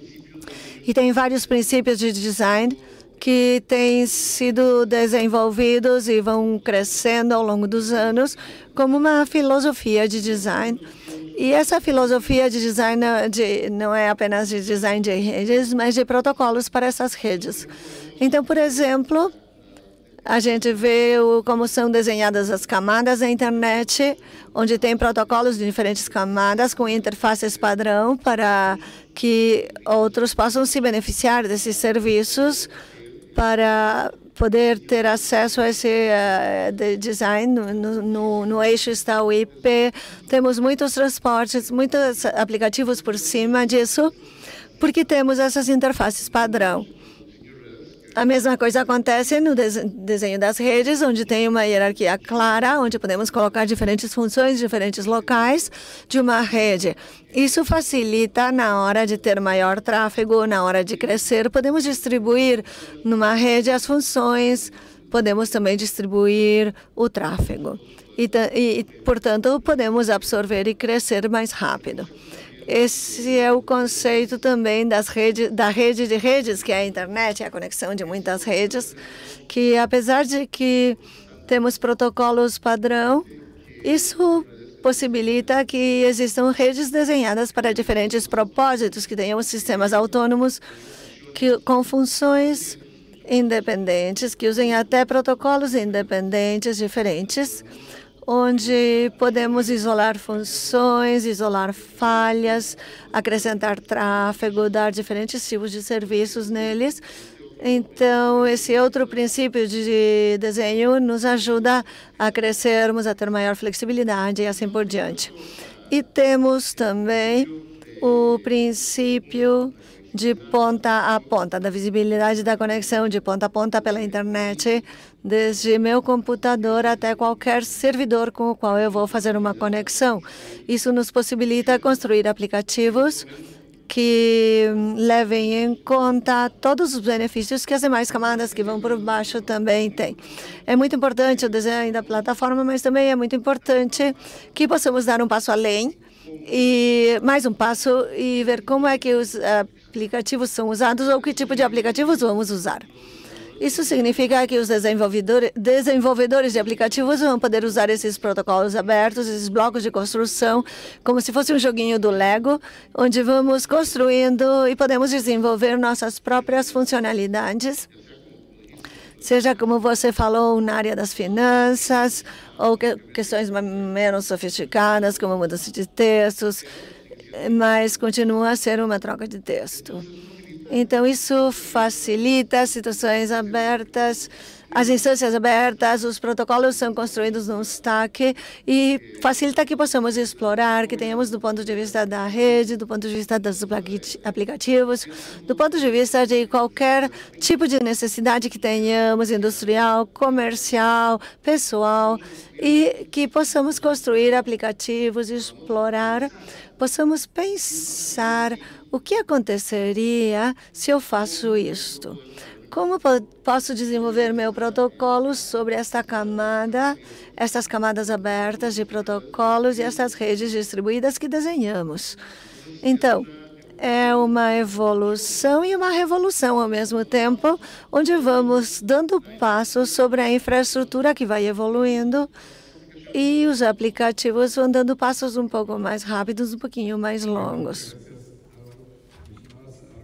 E tem vários princípios de design que têm sido desenvolvidos e vão crescendo ao longo dos anos como uma filosofia de design. E essa filosofia de design de, não é apenas de design de redes, mas de protocolos para essas redes. Então, por exemplo, a gente vê o, como são desenhadas as camadas da internet, onde tem protocolos de diferentes camadas com interfaces padrão para que outros possam se beneficiar desses serviços para poder ter acesso a esse uh, de design. No, no, no eixo está o I P, temos muitos transportes, muitos aplicativos por cima disso, porque temos essas interfaces padrão. A mesma coisa acontece no desenho das redes, onde tem uma hierarquia clara, onde podemos colocar diferentes funções, diferentes locais de uma rede. Isso facilita na hora de ter maior tráfego, na hora de crescer. Podemos distribuir numa rede as funções, podemos também distribuir o tráfego. E, e portanto, podemos absorver e crescer mais rápido. Esse é o conceito também das redes, da rede de redes, que é a internet, é a conexão de muitas redes, que apesar de que temos protocolos padrão, isso possibilita que existam redes desenhadas para diferentes propósitos, que tenham sistemas autônomos que, com funções independentes, que usem até protocolos independentes diferentes, onde podemos isolar funções, isolar falhas, acrescentar tráfego, dar diferentes tipos de serviços neles. Então, esse outro princípio de desenho nos ajuda a crescermos, a ter maior flexibilidade e assim por diante. E temos também o princípio de ponta a ponta, da visibilidade da conexão de ponta a ponta pela internet, desde meu computador até qualquer servidor com o qual eu vou fazer uma conexão. Isso nos possibilita construir aplicativos que levem em conta todos os benefícios que as demais camadas que vão por baixo também têm. É muito importante o desenho da plataforma, mas também é muito importante que possamos dar um passo além, e mais um passo, e ver como é que os aplicativos são usados ou que tipo de aplicativos vamos usar. Isso significa que os desenvolvedores, desenvolvedores de aplicativos vão poder usar esses protocolos abertos, esses blocos de construção, como se fosse um joguinho do Lego, onde vamos construindo e podemos desenvolver nossas próprias funcionalidades, seja como você falou, na área das finanças, ou que, questões menos sofisticadas, como mudança de textos, mas continua a ser uma troca de texto. Então, isso facilita situações abertas, as instâncias abertas, os protocolos são construídos num stack e facilita que possamos explorar, que tenhamos do ponto de vista da rede, do ponto de vista dos aplicativos, do ponto de vista de qualquer tipo de necessidade que tenhamos, industrial, comercial, pessoal, e que possamos construir aplicativos, explorar, possamos pensar o que aconteceria se eu faço isto. Como posso desenvolver meu protocolo sobre esta camada, estas camadas abertas de protocolos e essas redes distribuídas que desenhamos? Então, é uma evolução e uma revolução ao mesmo tempo, onde vamos dando passos sobre a infraestrutura que vai evoluindo e os aplicativos vão dando passos um pouco mais rápidos, um pouquinho mais longos.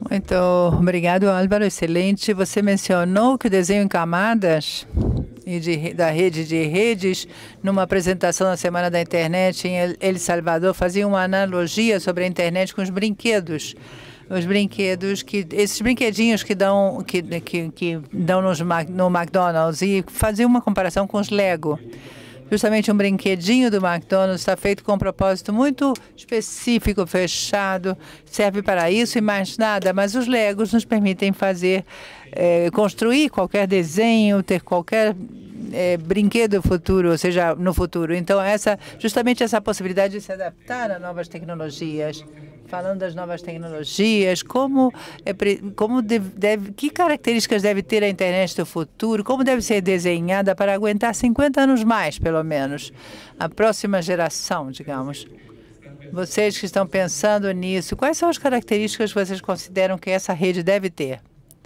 Muito obrigado, Álvaro. Excelente. Você mencionou que o desenho em camadas e de, da rede de redes, numa apresentação na Semana da Internet em El, El Salvador, fazia uma analogia sobre a internet com os brinquedos. Os brinquedos, que esses brinquedinhos que dão, que, que, que dão nos, no McDonald's, e fazia uma comparação com os Lego. Justamente um brinquedinho do McDonald's está feito com um propósito muito específico, fechado, serve para isso e mais nada, mas os Legos nos permitem fazer, é, construir qualquer desenho, ter qualquer é, brinquedo futuro, ou seja, no futuro. Então, essa, justamente essa possibilidade de se adaptar a novas tecnologias. Falando das novas tecnologias, como, é, como deve, deve, que características deve ter a internet do futuro, como deve ser desenhada para aguentar cinquenta anos mais, pelo menos, a próxima geração, digamos. Vocês que estão pensando nisso, quais são as características que vocês consideram que essa rede deve ter?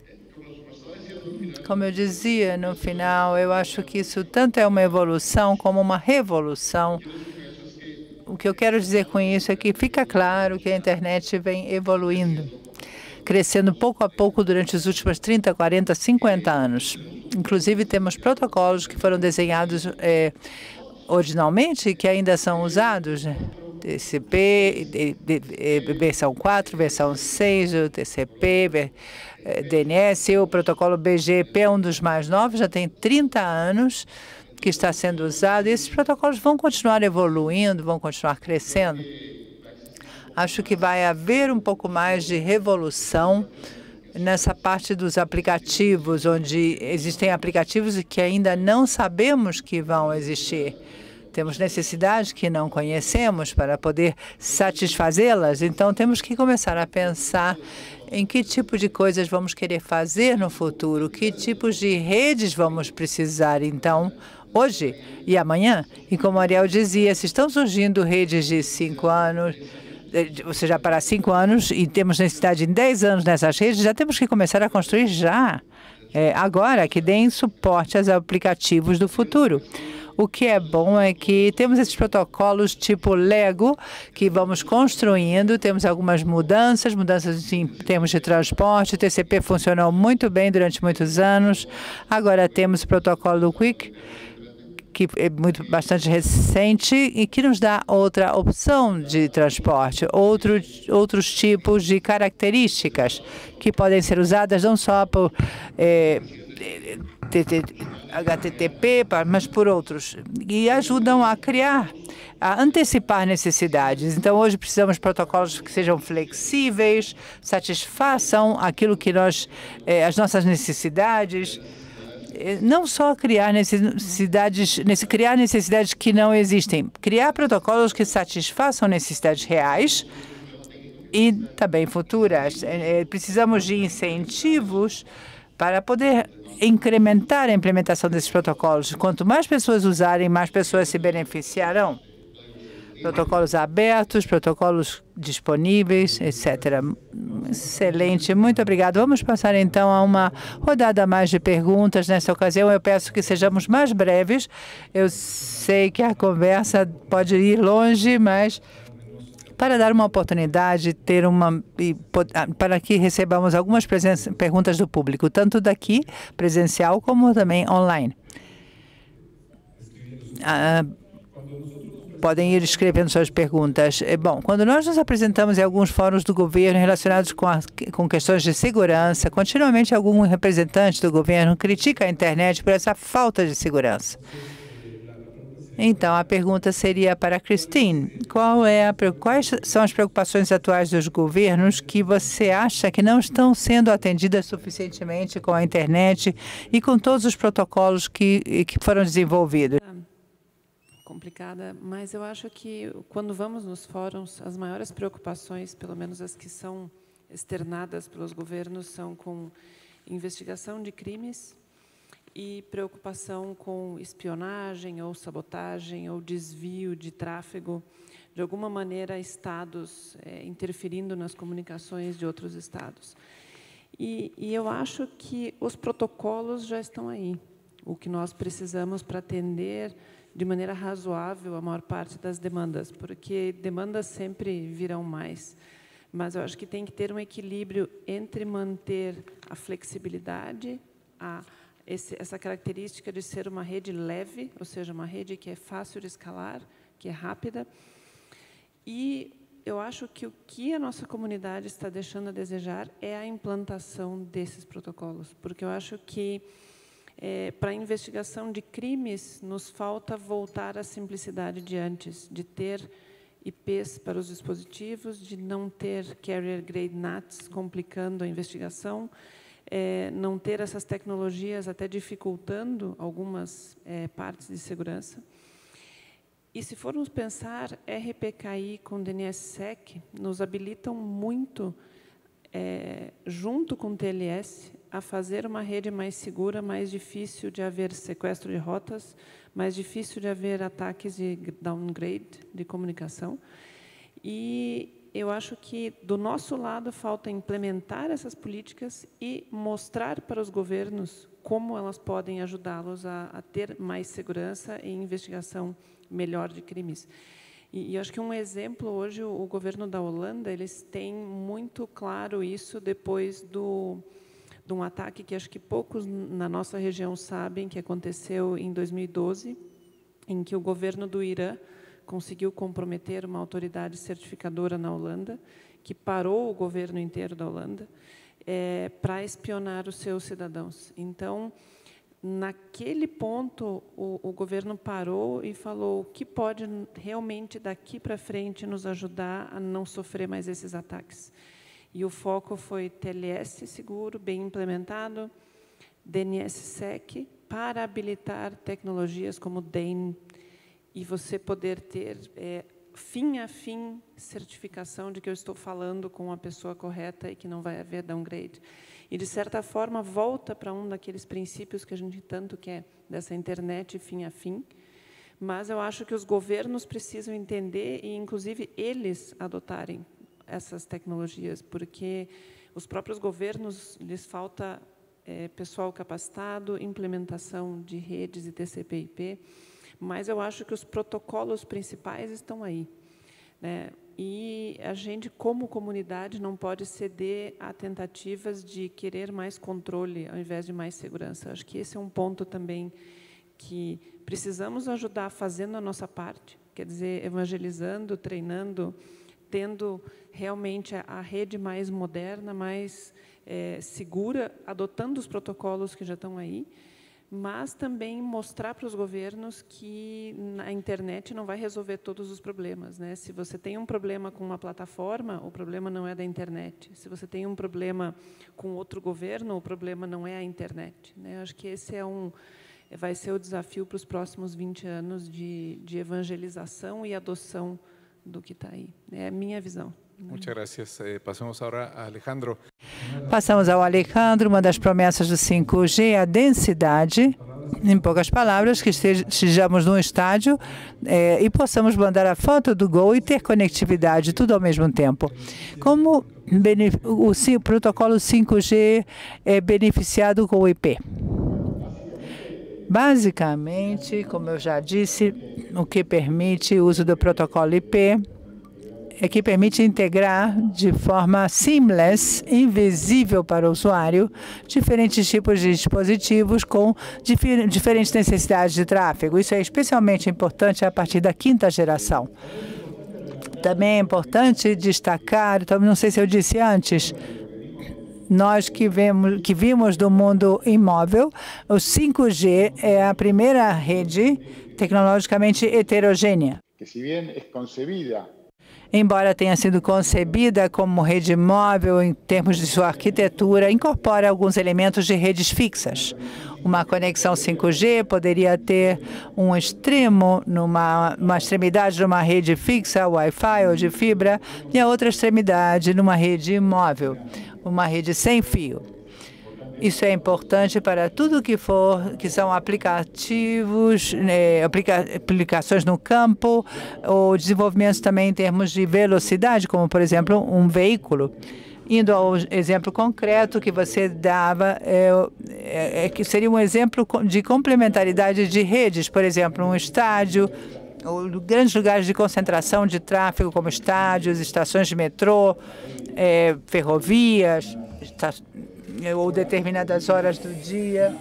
Como eu dizia no final, eu acho que isso tanto é uma evolução como uma revolução. O que eu quero dizer com isso é que fica claro que a internet vem evoluindo, crescendo pouco a pouco durante os últimos trinta, quarenta, cinquenta anos. Inclusive, temos protocolos que foram desenhados é, originalmente e que ainda são usados, né? T C P, de, de, de, versão quatro, versão seis, o T C P, D N S, o protocolo B G P é um dos mais novos, já tem trinta anos. Que está sendo usado, e esses protocolos vão continuar evoluindo, vão continuar crescendo. Acho que vai haver um pouco mais de revolução nessa parte dos aplicativos, onde existem aplicativos que ainda não sabemos que vão existir. Temos necessidades que não conhecemos para poder satisfazê-las, então temos que começar a pensar em que tipo de coisas vamos querer fazer no futuro, que tipos de redes vamos precisar, então, hoje e amanhã. E como a Ariel dizia, se estão surgindo redes de cinco anos, ou seja, para cinco anos, e temos necessidade em dez anos nessas redes, já temos que começar a construir já, é, agora, que deem suporte aos aplicativos do futuro. O que é bom é que temos esses protocolos tipo Lego, que vamos construindo, temos algumas mudanças, mudanças em termos de transporte, o T C P funcionou muito bem durante muitos anos, agora temos o protocolo do Quick, que é muito, bastante recente e que nos dá outra opção de transporte, outro, outros tipos de características que podem ser usadas não só por é, H T T P, mas por outros, e ajudam a criar, a antecipar necessidades. Então, hoje precisamos de protocolos que sejam flexíveis, satisfaçam aquilo que nós, é, as nossas necessidades. Não só criar necessidades, criar necessidades que não existem, criar protocolos que satisfaçam necessidades reais e também futuras. Precisamos de incentivos para poder incrementar a implementação desses protocolos. Quanto mais pessoas usarem, mais pessoas se beneficiarão. Protocolos abertos, protocolos disponíveis, etcétera. Excelente, muito obrigado. Vamos passar então a uma rodada mais de perguntas. Nessa ocasião, eu peço que sejamos mais breves. Eu sei que a conversa pode ir longe, mas para dar uma oportunidade, ter uma para que recebamos algumas perguntas do público, tanto daqui, presencial, como também online. Ah, podem ir escrevendo suas perguntas. Bom, quando nós nos apresentamos em alguns fóruns do governo relacionados com, a, com questões de segurança, continuamente algum representante do governo critica a internet por essa falta de segurança. Então, a pergunta seria para a Christine. Qual é a, quais são as preocupações atuais dos governos que você acha que não estão sendo atendidas suficientemente com a internet e com todos os protocolos que, que foram desenvolvidos? Complicada, mas eu acho que quando vamos nos fóruns, as maiores preocupações, pelo menos as que são externadas pelos governos, são com investigação de crimes e preocupação com espionagem ou sabotagem ou desvio de tráfego, de alguma maneira, estados é, interferindo nas comunicações de outros estados. E, e eu acho que os protocolos já estão aí. O que nós precisamos para atender de maneira razoável a maior parte das demandas, porque demandas sempre virão mais. mas eu acho que tem que ter um equilíbrio entre manter a flexibilidade, a, esse, essa característica de ser uma rede leve, ou seja, uma rede que é fácil de escalar, que é rápida. E eu acho que o que a nossa comunidade está deixando a desejar é a implantação desses protocolos, porque eu acho que, é, para a investigação de crimes, nos falta voltar à simplicidade de antes, de ter I Ps para os dispositivos, de não ter carrier grade N A Ts complicando a investigação, é, não ter essas tecnologias até dificultando algumas é, partes de segurança. E se formos pensar, R P K I com D N S S E C nos habilitam muito, é, junto com o T L S, a fazer uma rede mais segura, mais difícil de haver sequestro de rotas, mais difícil de haver ataques de downgrade de comunicação. E eu acho que, do nosso lado, falta implementar essas políticas e mostrar para os governos como elas podem ajudá-los a, a ter mais segurança e investigação melhor de crimes. E, e acho que um exemplo, hoje, o, o governo da Holanda, eles têm muito claro isso depois do, de um ataque que acho que poucos na nossa região sabem, que aconteceu em dois mil e doze, em que o governo do Irã conseguiu comprometer uma autoridade certificadora na Holanda, que parou o governo inteiro da Holanda, é, para espionar os seus cidadãos. Então, naquele ponto, o, o governo parou e falou o que pode realmente, daqui para frente, nos ajudar a não sofrer mais esses ataques. E o foco foi T L S seguro, bem implementado, D N S S E C, para habilitar tecnologias como D A N, e você poder ter, é, fim a fim, certificação de que eu estou falando com a pessoa correta e que não vai haver downgrade. E, de certa forma, volta para um daqueles princípios que a gente tanto quer, dessa internet fim a fim. Mas eu acho que os governos precisam entender e, inclusive, eles adotarem essas tecnologias, porque os próprios governos, lhes falta é, pessoal capacitado, implementação de redes e T C P I P, mas eu acho que os protocolos principais estão aí, né? E a gente, como comunidade, não pode ceder a tentativas de querer mais controle ao invés de mais segurança. Acho que esse é um ponto também que precisamos ajudar fazendo a nossa parte, quer dizer, evangelizando, treinando, tendo realmente a, a rede mais moderna, mais é, segura, adotando os protocolos que já estão aí, mas também mostrar para os governos que a internet não vai resolver todos os problemas, né? Se você tem um problema com uma plataforma, o problema não é da internet. Se você tem um problema com outro governo, o problema não é a internet, né? Acho que esse é um, vai ser o desafio para os próximos vinte anos de, de evangelização e adoção do que está aí. É a minha visão. Muchas gracias. Eh, passamos agora a Alejandro. Passamos ao Alejandro. Uma das promessas do cinco G é a densidade. Em poucas palavras, que estejamos num estádio é, e possamos mandar a foto do gol e ter conectividade, tudo ao mesmo tempo. Como o, o protocolo cinco G é beneficiado com o I P? Basicamente, como eu já disse, o que permite o uso do protocolo I P é que permite integrar de forma seamless, invisível para o usuário, diferentes tipos de dispositivos com difer diferentes necessidades de tráfego. Isso é especialmente importante a partir da quinta geração. Também é importante destacar, então, não sei se eu disse antes, nós que, vemos, que vimos do mundo imóvel, o cinco G é a primeira rede tecnologicamente heterogênea. Que se bien es concebida embora tenha sido concebida como rede móvel em termos de sua arquitetura, incorpora alguns elementos de redes fixas. Uma conexão cinco G poderia ter um extremo, numa uma extremidade de uma rede fixa, Wi-Fi ou de fibra, e a outra extremidade numa rede móvel, uma rede sem fio. Isso é importante para tudo que for, que são aplicativos, né, aplica, aplicações no campo, ou desenvolvimentos também em termos de velocidade, como, por exemplo, um veículo. Indo ao exemplo concreto que você dava, é, é, é que seria um exemplo de complementaridade de redes, por exemplo, um estádio ou grandes lugares de concentração de tráfego, como estádios, estações de metrô, é, ferrovias, está, ou determinadas horas do dia,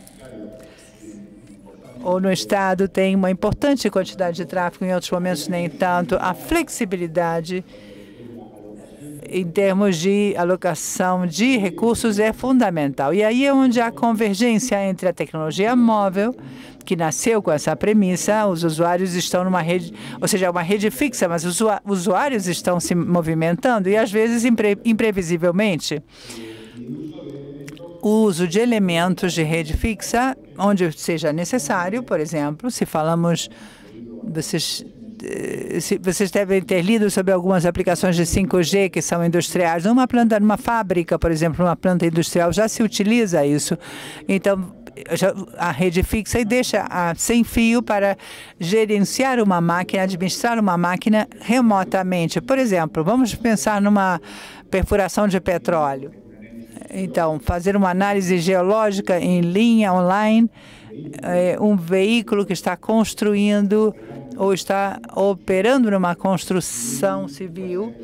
ou no estado tem uma importante quantidade de tráfego, em outros momentos nem tanto. A flexibilidade em termos de alocação de recursos é fundamental. E aí é onde há convergência entre a tecnologia móvel, que nasceu com essa premissa, os usuários estão numa rede, ou seja, uma rede fixa, mas os usuários estão se movimentando e, às vezes, impre, imprevisivelmente, o uso de elementos de rede fixa, onde seja necessário, por exemplo, se falamos, vocês, se, vocês devem ter lido sobre algumas aplicações de cinco G que são industriais. Numa planta, numa fábrica, por exemplo, numa planta industrial, já se utiliza isso. Então, a rede fixa e deixa a, sem fio para gerenciar uma máquina, administrar uma máquina remotamente. Por exemplo, vamos pensar numa perfuração de petróleo. Então, fazer uma análise geológica em linha, online, é, um veículo que está construindo ou está operando numa construção civil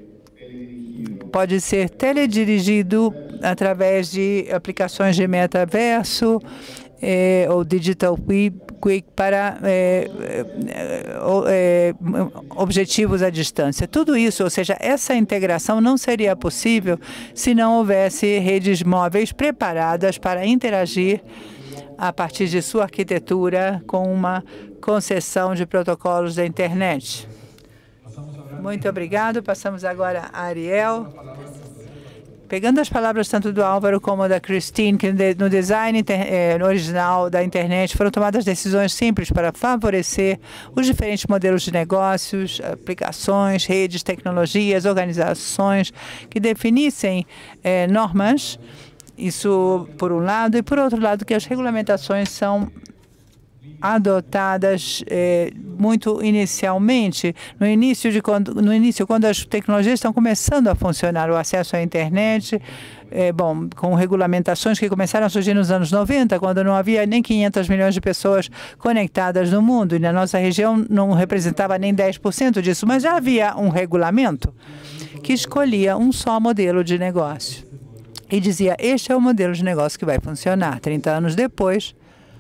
pode ser teledirigido através de aplicações de metaverso eh, ou digital quick para eh, eh, objetivos à distância. Tudo isso, ou seja, essa integração não seria possível se não houvesse redes móveis preparadas para interagir a partir de sua arquitetura com uma concessão de protocolos da internet. Muito obrigado. Passamos agora a Ariel. Pegando as palavras tanto do Álvaro como da Christine, que no design eh, no original da internet foram tomadas decisões simples para favorecer os diferentes modelos de negócios, aplicações, redes, tecnologias, organizações que definissem eh, normas. Isso por um lado, e por outro lado que as regulamentações são adotadas eh, muito inicialmente, no início, de quando, no início, quando as tecnologias estão começando a funcionar, o acesso à internet, eh, bom, com regulamentações que começaram a surgir nos anos noventa, quando não havia nem quinhentos milhões de pessoas conectadas no mundo, e na nossa região não representava nem dez por cento disso, mas já havia um regulamento que escolhia um só modelo de negócio. E dizia, este é o modelo de negócio que vai funcionar. trinta anos depois,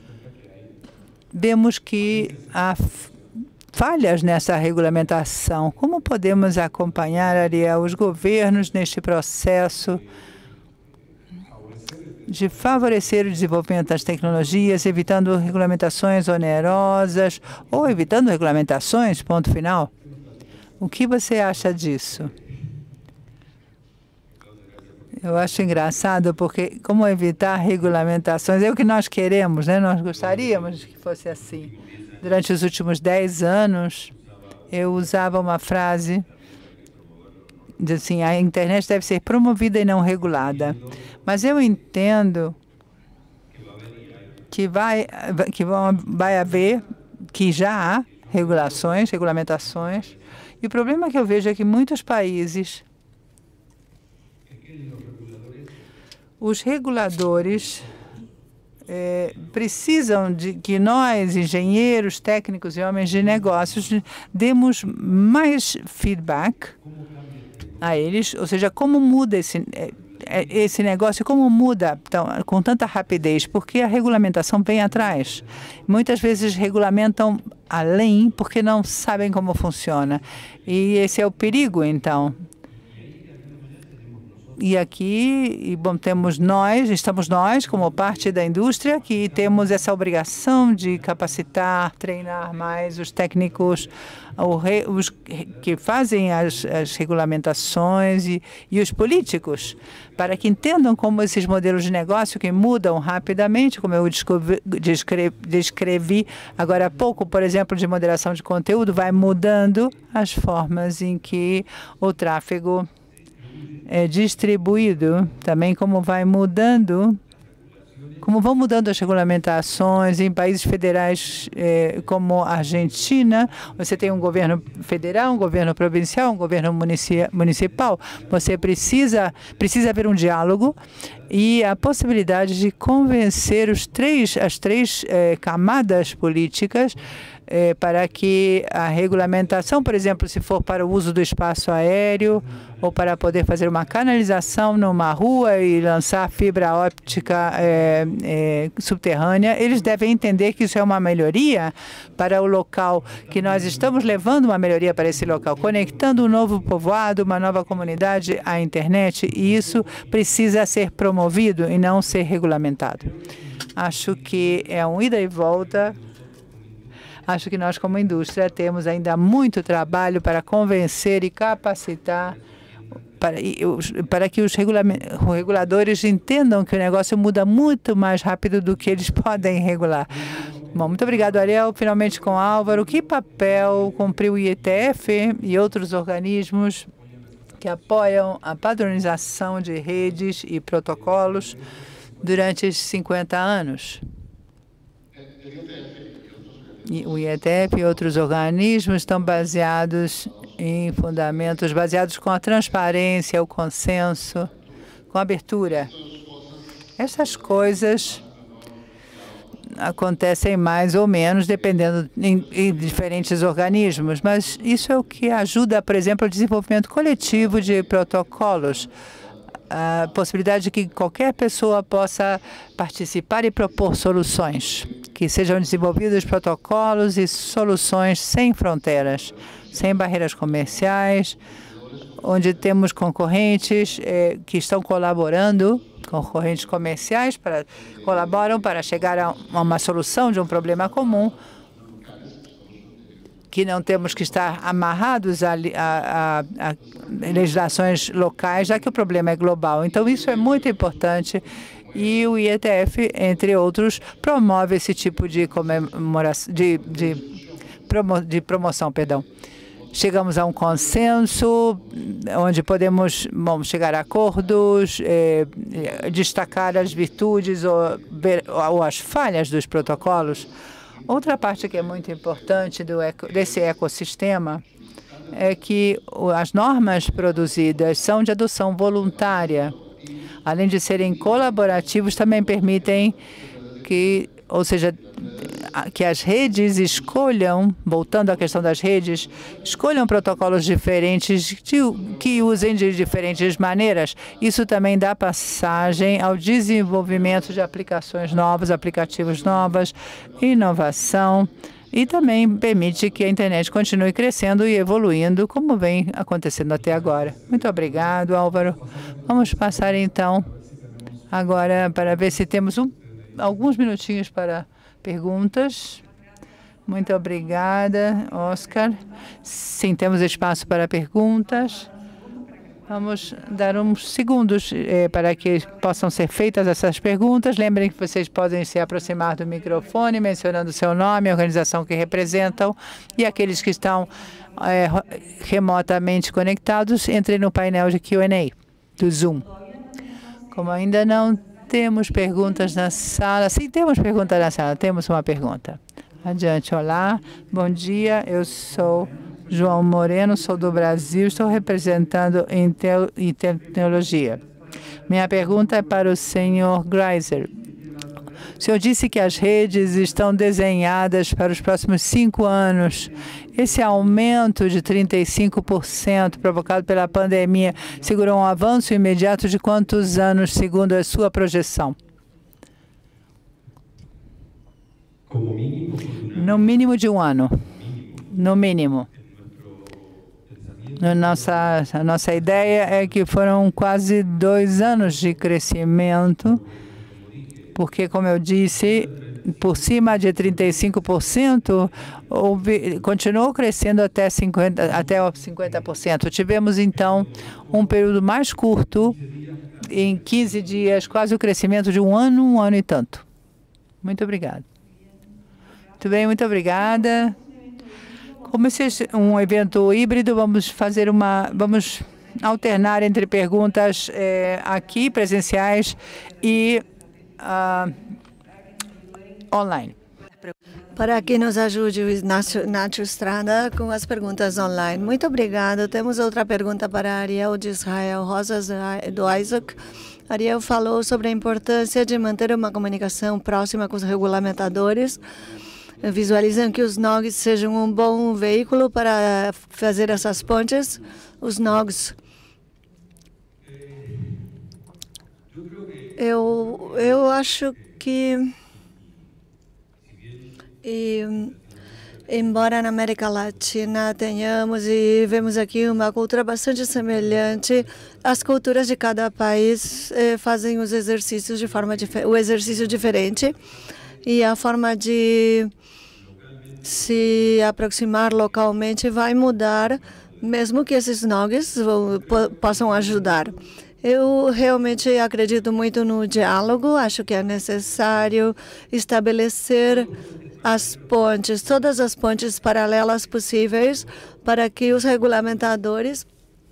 vemos que há falhas nessa regulamentação. Como podemos acompanhar, Ariel, os governos neste processo de favorecer o desenvolvimento das tecnologias, evitando regulamentações onerosas ou evitando regulamentações, ponto final? O que você acha disso? Eu acho engraçado, porque como evitar regulamentações é o que nós queremos, né? Nós gostaríamos que fosse assim. Durante os últimos dez anos, eu usava uma frase de assim, a internet deve ser promovida e não regulada. Mas eu entendo que vai, que vai haver, que já há regulações, regulamentações, e o problema que eu vejo é que muitos países, os reguladores eh, precisam de que nós, engenheiros, técnicos e homens de negócios, demos mais feedback a eles, ou seja, como muda esse, esse negócio, como muda então, com tanta rapidez, porque a regulamentação vem atrás. Muitas vezes regulamentam além porque não sabem como funciona. E esse é o perigo, então. E aqui, e, bom, temos nós, estamos nós, como parte da indústria, que temos essa obrigação de capacitar, treinar mais os técnicos, os que fazem as, as regulamentações e, e os políticos, para que entendam como esses modelos de negócio que mudam rapidamente, como eu descrevi, descrevi agora há pouco, por exemplo, de moderação de conteúdo, vai mudando as formas em que o tráfego é distribuído, também como vai mudando, como vão mudando as regulamentações em países federais eh, como a Argentina. Você tem um governo federal, um governo provincial, um governo munici municipal. Você precisa, precisa haver um diálogo e a possibilidade de convencer os três, as três eh, camadas políticas eh, para que a regulamentação, por exemplo, se for para o uso do espaço aéreo ou para poder fazer uma canalização numa rua e lançar fibra óptica eh, eh, subterrânea, eles devem entender que isso é uma melhoria para o local, que nós estamos levando uma melhoria para esse local, conectando um novo povoado, uma nova comunidade à internet, e isso precisa ser promovido e não ser regulamentado. Acho que é um ida e volta. Acho que nós, como indústria, temos ainda muito trabalho para convencer e capacitar para, para que os reguladores entendam que o negócio muda muito mais rápido do que eles podem regular. Bom, muito obrigado, Ariel. Finalmente com Álvaro. Que papel cumpriu o I E T F e outros organismos que apoiam a padronização de redes e protocolos durante esses cinquenta anos? O I E T F e outros organismos estão baseados em fundamentos, baseados com a transparência, o consenso, com a abertura. Essas coisas acontecem mais ou menos, dependendo em, em diferentes organismos, mas isso é o que ajuda, por exemplo, o desenvolvimento coletivo de protocolos. A possibilidade de que qualquer pessoa possa participar e propor soluções, que sejam desenvolvidos protocolos e soluções sem fronteiras, sem barreiras comerciais, onde temos concorrentes eh, que estão colaborando, concorrentes comerciais para, colaboram para chegar a uma solução de um problema comum, que não temos que estar amarrados a, a, a, a legislações locais, já que o problema é global. Então, isso é muito importante e o I E T F, entre outros, promove esse tipo de comemoração, de, de, promo, de promoção, perdão. Chegamos a um consenso onde podemos bom, chegar a acordos, eh, destacar as virtudes ou, ou as falhas dos protocolos. Outra parte que é muito importante do eco, desse ecossistema é que as normas produzidas são de adoção voluntária. Além de serem colaborativos, também permitem que, ou seja, que as redes escolham, voltando à questão das redes, escolham protocolos diferentes de, que usem de diferentes maneiras. Isso também dá passagem ao desenvolvimento de aplicações novas, aplicativos novos, inovação, e também permite que a internet continue crescendo e evoluindo, como vem acontecendo até agora. Muito obrigado, Álvaro. Vamos passar, então, agora para ver se temos um, alguns minutinhos para perguntas. Muito obrigada, Oscar. Sim, temos espaço para perguntas. Vamos dar uns segundos eh, para que possam ser feitas essas perguntas. Lembrem que vocês podem se aproximar do microfone, mencionando seu nome, a organização que representam, e aqueles que estão eh, remotamente conectados, entrem no painel de Q and A do Zoom. Como ainda não temos perguntas na sala. Sim, temos pergunta na sala. Temos uma pergunta. Adiante. Olá, bom dia. Eu sou João Moreno, sou do Brasil, estou representando em, em tecnologia. Minha pergunta é para o senhor Greiser. O senhor disse que as redes estão desenhadas para os próximos cinco anos. Esse aumento de trinta e cinco por cento provocado pela pandemia segurou um avanço imediato de quantos anos, segundo a sua projeção? No mínimo de um ano. No mínimo. A nossa, a nossa ideia é que foram quase dois anos de crescimento, porque, como eu disse, por cima de trinta e cinco por cento, houve, continuou crescendo até cinquenta por cento, até cinquenta por cento. Tivemos, então, um período mais curto, em quinze dias, quase o crescimento de um ano, um ano e tanto. Muito obrigada. Muito bem, muito obrigada. Como esse é um evento híbrido, vamos fazer uma, vamos alternar entre perguntas eh, aqui, presenciais, e uh, online. Para que nos ajude o Nacho Estrada com as perguntas online. Muito obrigado. Temos outra pergunta para Ariel de Israel Rosas, do Isaac. Ariel falou sobre a importância de manter uma comunicação próxima com os regulamentadores Visualizam que os N O Gs sejam um bom veículo para fazer essas pontes? Os N O Gs. Eu, eu acho que, e, embora na América Latina tenhamos e vemos aqui uma cultura bastante semelhante, as culturas de cada país eh, fazem os exercícios de forma o exercício diferente e a forma de se aproximar localmente vai mudar, mesmo que esses N O Gs vão, po, possam ajudar. Eu realmente acredito muito no diálogo, acho que é necessário estabelecer as pontes, todas as pontes paralelas possíveis, para que os regulamentadores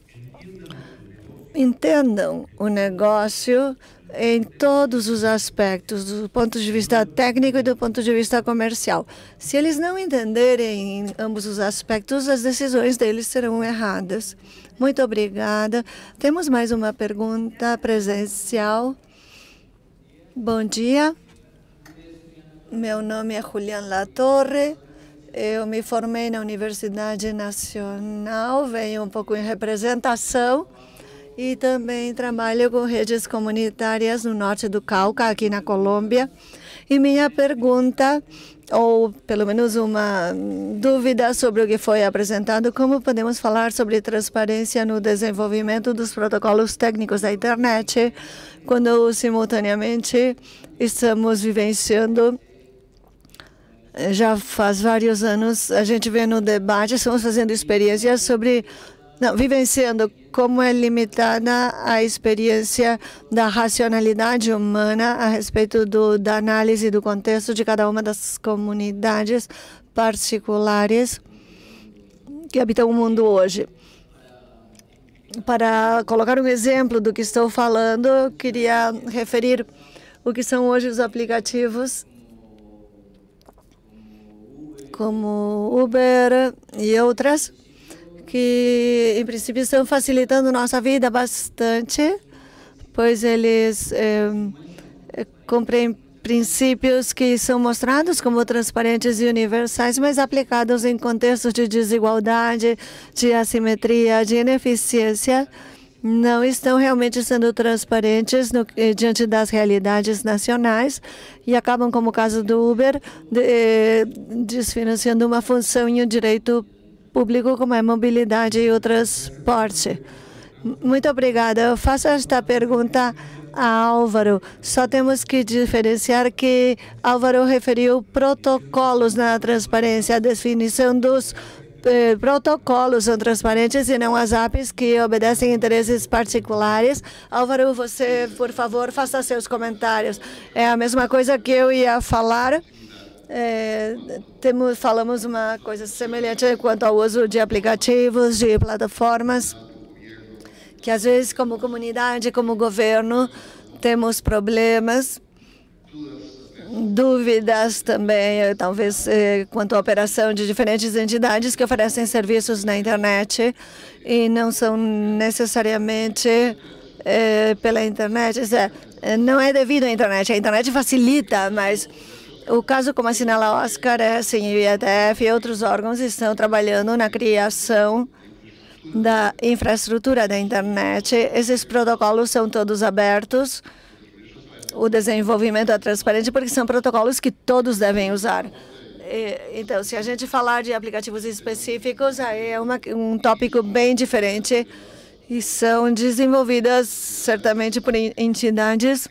entendam o negócio em todos os aspectos, do ponto de vista técnico e do ponto de vista comercial. Se eles não entenderem ambos os aspectos, as decisões deles serão erradas. Muito obrigada. Temos mais uma pergunta presencial. Bom dia. Meu nome é Julián Latorre. Eu me formei na Universidade Nacional, venho um pouco em representação e também trabalho com redes comunitárias no norte do Cauca, aqui na Colômbia. E minha pergunta, ou pelo menos uma dúvida sobre o que foi apresentado, como podemos falar sobre transparência no desenvolvimento dos protocolos técnicos da internet, quando simultaneamente estamos vivenciando, já faz vários anos, a gente vê no debate, estamos fazendo experiências sobre, não, vivenciando como é limitada a experiência da racionalidade humana a respeito do, da análise do contexto de cada uma das comunidades particulares que habitam o mundo hoje. Para colocar um exemplo do que estou falando, eu queria referir o que são hoje os aplicativos como Uber e outras, que, em princípio, estão facilitando nossa vida bastante, pois eles é, cumprem princípios que são mostrados como transparentes e universais, mas aplicados em contextos de desigualdade, de assimetria, de ineficiência, não estão realmente sendo transparentes no, diante das realidades nacionais e acabam, como o caso do Uber, de, desfinanciando uma função e um direito público como é mobilidade e o transporte. Muito obrigada. Eu faço esta pergunta a Álvaro. Só temos que diferenciar que Álvaro referiu protocolos na transparência, a definição dos eh, protocolos são transparentes e não as apps que obedecem interesses particulares. Álvaro, você, por favor, faça seus comentários. É a mesma coisa que eu ia falar. É, temos, falamos uma coisa semelhante quanto ao uso de aplicativos, de plataformas, que às vezes, como comunidade, como governo, temos problemas, dúvidas também, talvez, eh, quanto à operação de diferentes entidades que oferecem serviços na internet e não são necessariamente eh, pela internet. É, não é devido à internet, a internet facilita, mas o caso, como assinala a Oscar, é assim, o I E T F e outros órgãos estão trabalhando na criação da infraestrutura da internet. Esses protocolos são todos abertos. O desenvolvimento é transparente porque são protocolos que todos devem usar. E, então, se a gente falar de aplicativos específicos, aí é uma, um tópico bem diferente e são desenvolvidas certamente por entidades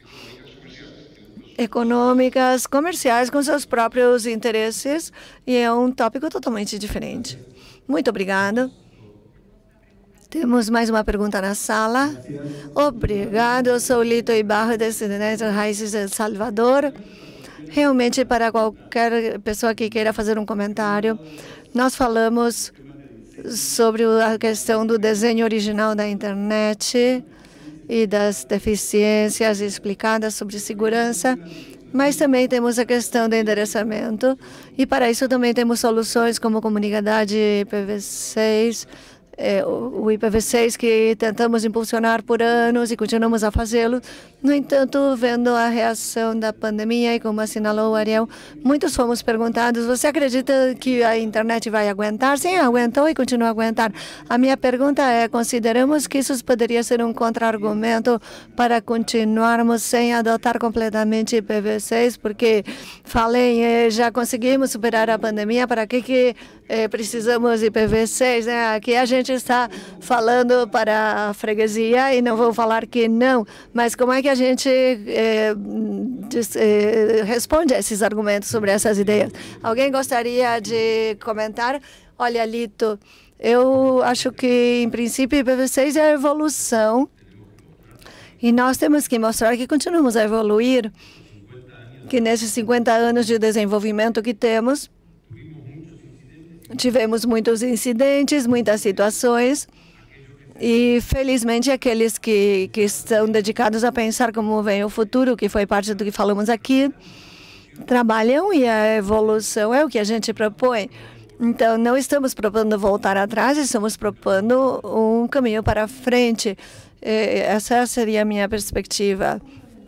econômicas, comerciais, com seus próprios interesses, e é um tópico totalmente diferente. Muito obrigada. Temos mais uma pergunta na sala. Obrigado. Eu sou Lito Ibarra, descendente das raízes de El Salvador. Realmente, para qualquer pessoa que queira fazer um comentário, nós falamos sobre a questão do desenho original da internet e das deficiências explicadas sobre segurança, mas também temos a questão do endereçamento, e para isso também temos soluções como comunidade I P v seis É, o I P v seis que tentamos impulsionar por anos e continuamos a fazê-lo. No entanto, vendo a reação da pandemia e como assinalou o Ariel, muitos fomos perguntados, você acredita que a internet vai aguentar? Sim, aguentou e continua a aguentar. A minha pergunta é, consideramos que isso poderia ser um contra-argumento para continuarmos sem adotar completamente I P v seis? Porque falei, já conseguimos superar a pandemia, para que, que eh, precisamos de I P v seis? Né? Aqui a gente está falando para a freguesia e não vou falar que não, mas como é que a gente eh, diz, eh, responde a esses argumentos sobre essas ideias? Alguém gostaria de comentar? Olha, Lito, eu acho que, em princípio, I P v seis é a evolução e nós temos que mostrar que continuamos a evoluir, que nesses cinquenta anos de desenvolvimento que temos, tivemos muitos incidentes, muitas situações, e felizmente aqueles que, que estão dedicados a pensar como vem o futuro, que foi parte do que falamos aqui, trabalham e a evolução é o que a gente propõe. Então, não estamos propondo voltar atrás, estamos propondo um caminho para frente. Essa seria a minha perspectiva.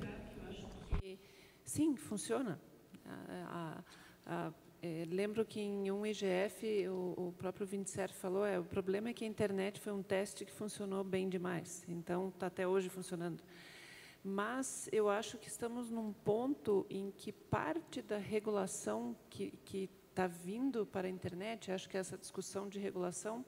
Sim, funciona. A, a, a, é, lembro que em um I G F, o, o próprio Vincer falou, é, o problema é que a internet foi um teste que funcionou bem demais. Então, está até hoje funcionando. Mas eu acho que estamos num ponto em que parte da regulação que está vindo para a internet, acho que essa discussão de regulação,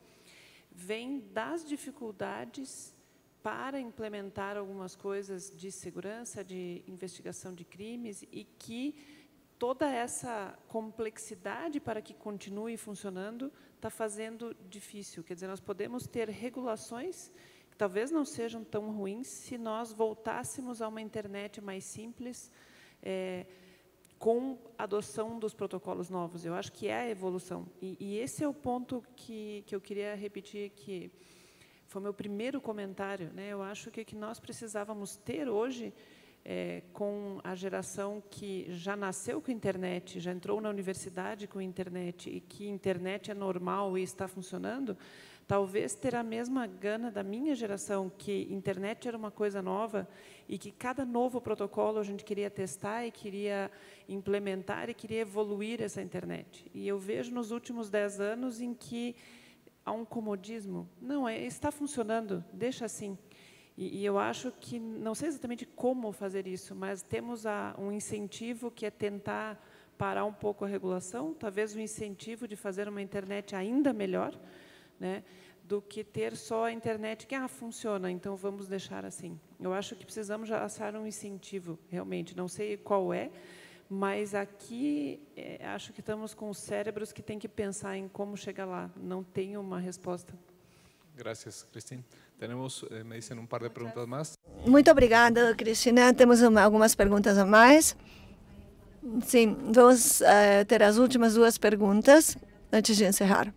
vem das dificuldades para implementar algumas coisas de segurança, de investigação de crimes, e que toda essa complexidade para que continue funcionando está fazendo difícil. Quer dizer, nós podemos ter regulações que talvez não sejam tão ruins se nós voltássemos a uma internet mais simples, é, com a adoção dos protocolos novos. Eu acho que é a evolução. E, e esse é o ponto que, que eu queria repetir, que foi o meu primeiro comentário, né? Eu acho que o que nós precisávamos ter hoje, É, com a geração que já nasceu com a internet, já entrou na universidade com a internet e que a internet é normal e está funcionando, talvez ter a mesma gana da minha geração, que internet era uma coisa nova e que cada novo protocolo a gente queria testar e queria implementar e queria evoluir essa internet. E eu vejo nos últimos dez anos em que há um comodismo. Não, é, está funcionando, deixa assim. E, e eu acho que, não sei exatamente como fazer isso, mas temos a, um incentivo que é tentar parar um pouco a regulação, talvez um incentivo de fazer uma internet ainda melhor, né, do que ter só a internet que ah, funciona, então vamos deixar assim. Eu acho que precisamos já achar um incentivo, realmente, não sei qual é, mas aqui é, acho que estamos com os cérebros que têm que pensar em como chegar lá. Não tenho uma resposta. Gracias, Cristina. Temos, eh, me dizem, um par de perguntas mais. Muito obrigada, Cristina. Temos uma, algumas perguntas a mais. Sim, vamos uh, ter as últimas duas perguntas antes de encerrar.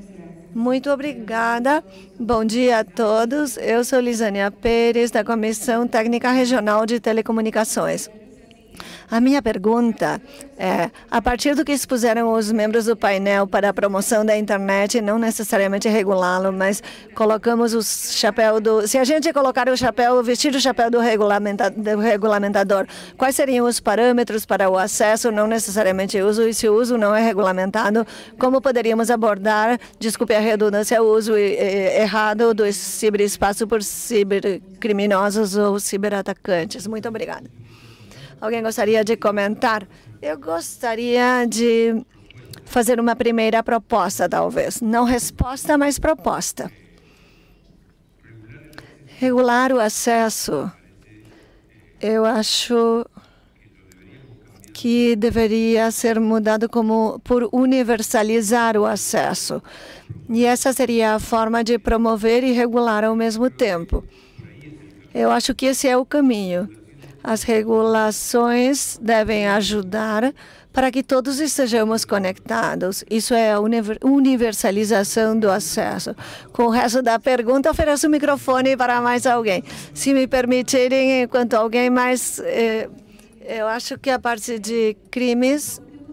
Muito obrigada. Bom dia a todos. Eu sou Lisânia Pérez, da Comissão Técnica Regional de Telecomunicações. A minha pergunta é, a partir do que expuseram os membros do painel para a promoção da internet, não necessariamente regulá-lo, mas colocamos o chapéu do... Se a gente colocar o chapéu, vestir o chapéu do, regulamenta, do regulamentador, quais seriam os parâmetros para o acesso, não necessariamente uso, e se o uso não é regulamentado, como poderíamos abordar, desculpe a redundância, o uso errado do ciberespaço por cibercriminosos ou ciberatacantes? Muito obrigada. Alguém gostaria de comentar? Eu gostaria de fazer uma primeira proposta, talvez. Não resposta, mas proposta. Regular o acesso. Eu acho que deveria ser mudado como por universalizar o acesso. E essa seria a forma de promover e regular ao mesmo tempo. Eu acho que esse é o caminho. As regulações devem ajudar para que todos estejamos conectados. Isso é a universalização do acesso. Com o resto da pergunta, ofereço o microfone para mais alguém. Se me permitirem, enquanto alguém mais... Eh, eu acho que a parte de crimes...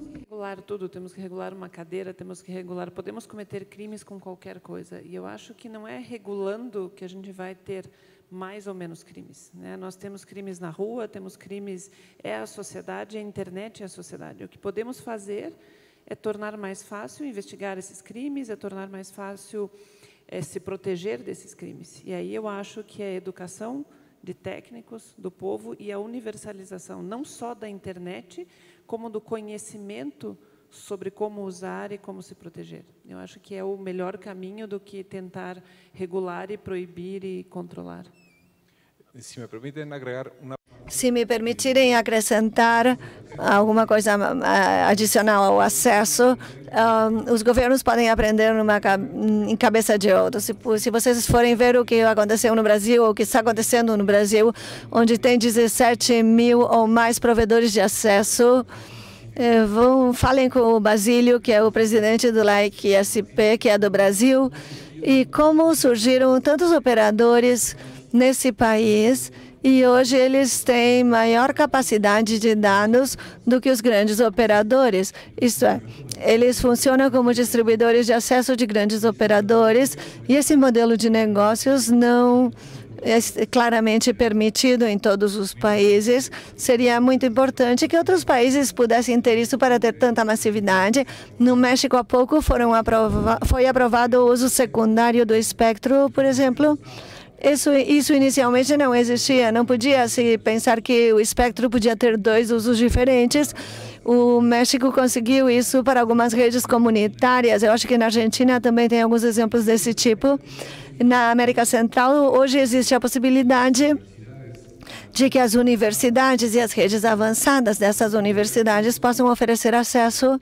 regular tudo, temos que regular uma cadeira, temos que regular, podemos cometer crimes com qualquer coisa. E eu acho que não é regulando que a gente vai ter mais ou menos crimes, né? Nós temos crimes na rua, temos crimes, é a sociedade, a internet é a sociedade. O que podemos fazer é tornar mais fácil investigar esses crimes, é tornar mais fácil é, se proteger desses crimes. E aí eu acho que a educação de técnicos, do povo, e a universalização, não só da internet, como do conhecimento sobre como usar e como se proteger. Eu acho que é o melhor caminho do que tentar regular e proibir e controlar. Se me permitem agregar uma... Se me permitirem acrescentar alguma coisa adicional ao acesso, um, os governos podem aprender numa, em cabeça de outros. Se, se vocês forem ver o que aconteceu no Brasil, ou o que está acontecendo no Brasil, onde tem dezessete mil ou mais provedores de acesso, eh, vão, falem com o Basílio, que é o presidente do L A I C S P, que é do Brasil, e como surgiram tantos operadores nesse país. E hoje eles têm maior capacidade de dados do que os grandes operadores. Isto é, eles funcionam como distribuidores de acesso de grandes operadores, e esse modelo de negócios não é claramente permitido em todos os países. Seria muito importante que outros países pudessem ter isso para ter tanta massividade. No México, há pouco, foram aprova- foi aprovado o uso secundário do espectro, por exemplo. Isso, isso inicialmente não existia, não podia se pensar que o espectro podia ter dois usos diferentes. O México conseguiu isso para algumas redes comunitárias. Eu acho que na Argentina também tem alguns exemplos desse tipo. Na América Central, hoje existe a possibilidade de que as universidades e as redes avançadas dessas universidades possam oferecer acesso,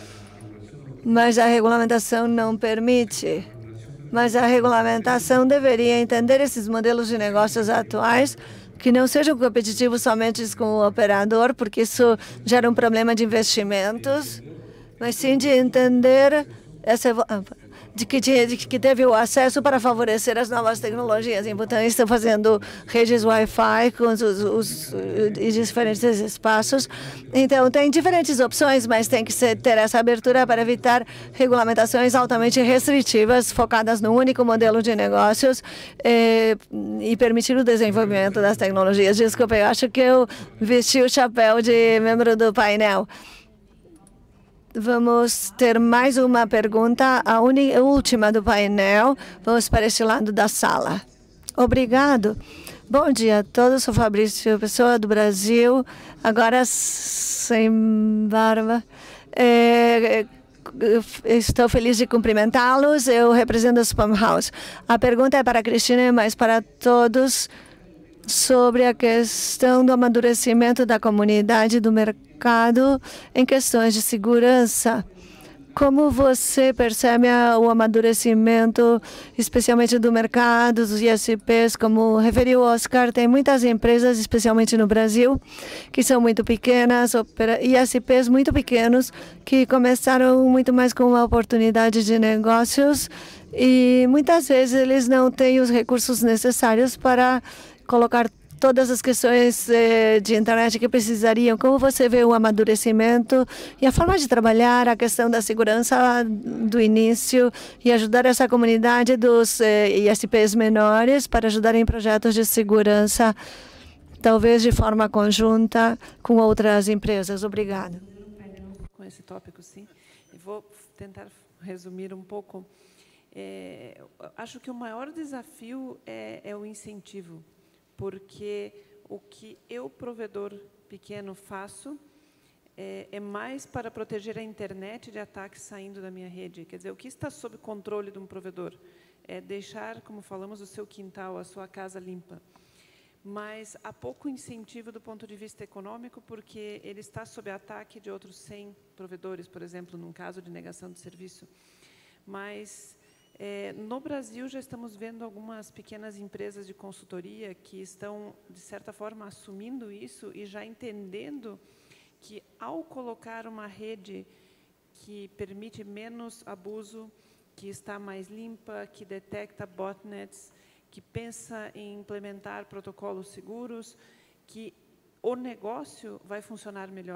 mas a regulamentação não permite. Mas a regulamentação deveria entender esses modelos de negócios atuais, que não sejam competitivos somente com o operador, porque isso gera um problema de investimentos, mas sim de entender essa, de, que, de que teve o acesso para favorecer as novas tecnologias. Então, estão fazendo redes Wi-Fi com os, os, os diferentes espaços. Então, tem diferentes opções, mas tem que ser, ter essa abertura para evitar regulamentações altamente restritivas, focadas no único modelo de negócios eh, e permitir o desenvolvimento das tecnologias. Desculpa, eu acho que eu vesti o chapéu de membro do painel. Vamos ter mais uma pergunta, a, a última do painel. Vamos para este lado da sala. Obrigado. Bom dia a todos, sou Fabrício Pessoa, do Brasil, agora sem barba. É, estou feliz de cumprimentá-los, eu represento o Spam House. A pergunta é para a Cristina, mas para todos, sobre a questão do amadurecimento da comunidade do mercado em questões de segurança. Como você percebe o amadurecimento, especialmente do mercado, dos I S Ps, como referiu o Oscar, tem muitas empresas, especialmente no Brasil, que são muito pequenas, I S Ps muito pequenos, que começaram muito mais com uma oportunidade de negócios e muitas vezes eles não têm os recursos necessários para colocar todas as questões eh, de internet que precisariam. Como você vê o amadurecimento e a forma de trabalhar a questão da segurança do início e ajudar essa comunidade dos eh, I S Ps menores para ajudar em projetos de segurança, talvez de forma conjunta com outras empresas? Obrigada. Com esse tópico, sim. Eu vou tentar resumir um pouco. É, acho que o maior desafio é, é o incentivo, porque o que eu, provedor pequeno, faço é, é mais para proteger a internet de ataques saindo da minha rede. Quer dizer, o que está sob controle de um provedor é deixar, como falamos, o seu quintal, a sua casa limpa. Mas há pouco incentivo do ponto de vista econômico, porque ele está sob ataque de outros cem provedores, por exemplo, num caso de negação de serviço. Mas É, no Brasil, já estamos vendo algumas pequenas empresas de consultoria que estão, de certa forma, assumindo isso e já entendendo que, ao colocar uma rede que permite menos abuso, que está mais limpa, que detecta botnets, que pensa em implementar protocolos seguros, que o negócio vai funcionar melhor.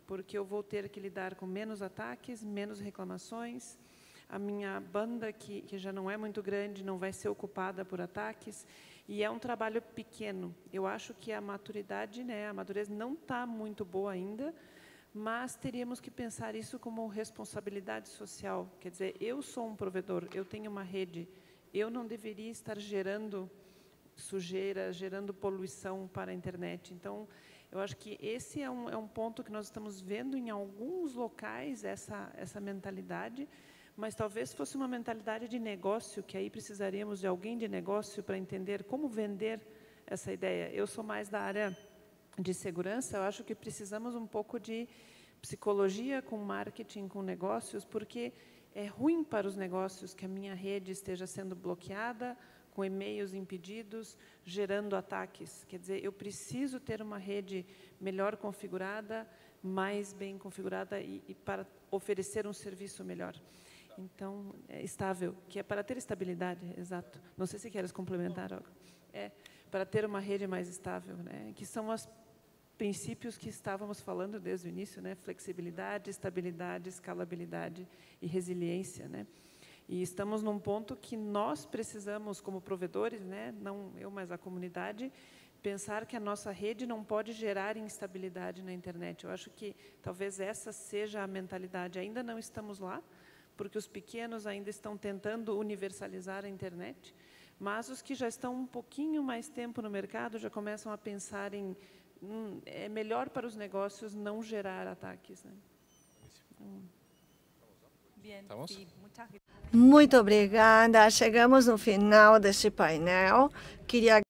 porque eu vou ter que lidar com menos ataques, menos reclamações, a minha banda, que, que já não é muito grande, não vai ser ocupada por ataques, e é um trabalho pequeno. Eu acho que a maturidade, né, a madurez não está muito boa ainda, mas teríamos que pensar isso como responsabilidade social. Quer dizer, eu sou um provedor, eu tenho uma rede, eu não deveria estar gerando sujeira, gerando poluição para a internet. Então, eu acho que esse é um, é um ponto que nós estamos vendo em alguns locais, essa, essa mentalidade, mas talvez fosse uma mentalidade de negócio, que aí precisaríamos de alguém de negócio para entender como vender essa ideia. Eu sou mais da área de segurança, eu acho que precisamos um pouco de psicologia com marketing, com negócios, porque é ruim para os negócios que a minha rede esteja sendo bloqueada, com e-mails impedidos, gerando ataques. Quer dizer, eu preciso ter uma rede melhor configurada, mais bem configurada e, e para oferecer um serviço melhor. Então, é estável, que é para ter estabilidade, exato. Não sei se queres complementar algo. É, para ter uma rede mais estável, né? Que são os princípios que estávamos falando desde o início, né? Flexibilidade, estabilidade, escalabilidade e resiliência, né? E estamos num ponto que nós precisamos, como provedores, né? Não eu, mas a comunidade, pensar que a nossa rede não pode gerar instabilidade na internet. Eu acho que talvez essa seja a mentalidade. Ainda não estamos lá, porque os pequenos ainda estão tentando universalizar a internet, mas os que já estão um pouquinho mais tempo no mercado já começam a pensar em hum, é melhor para os negócios não gerar ataques, né? Hum. Muito obrigada. Chegamos no final deste painel. Queria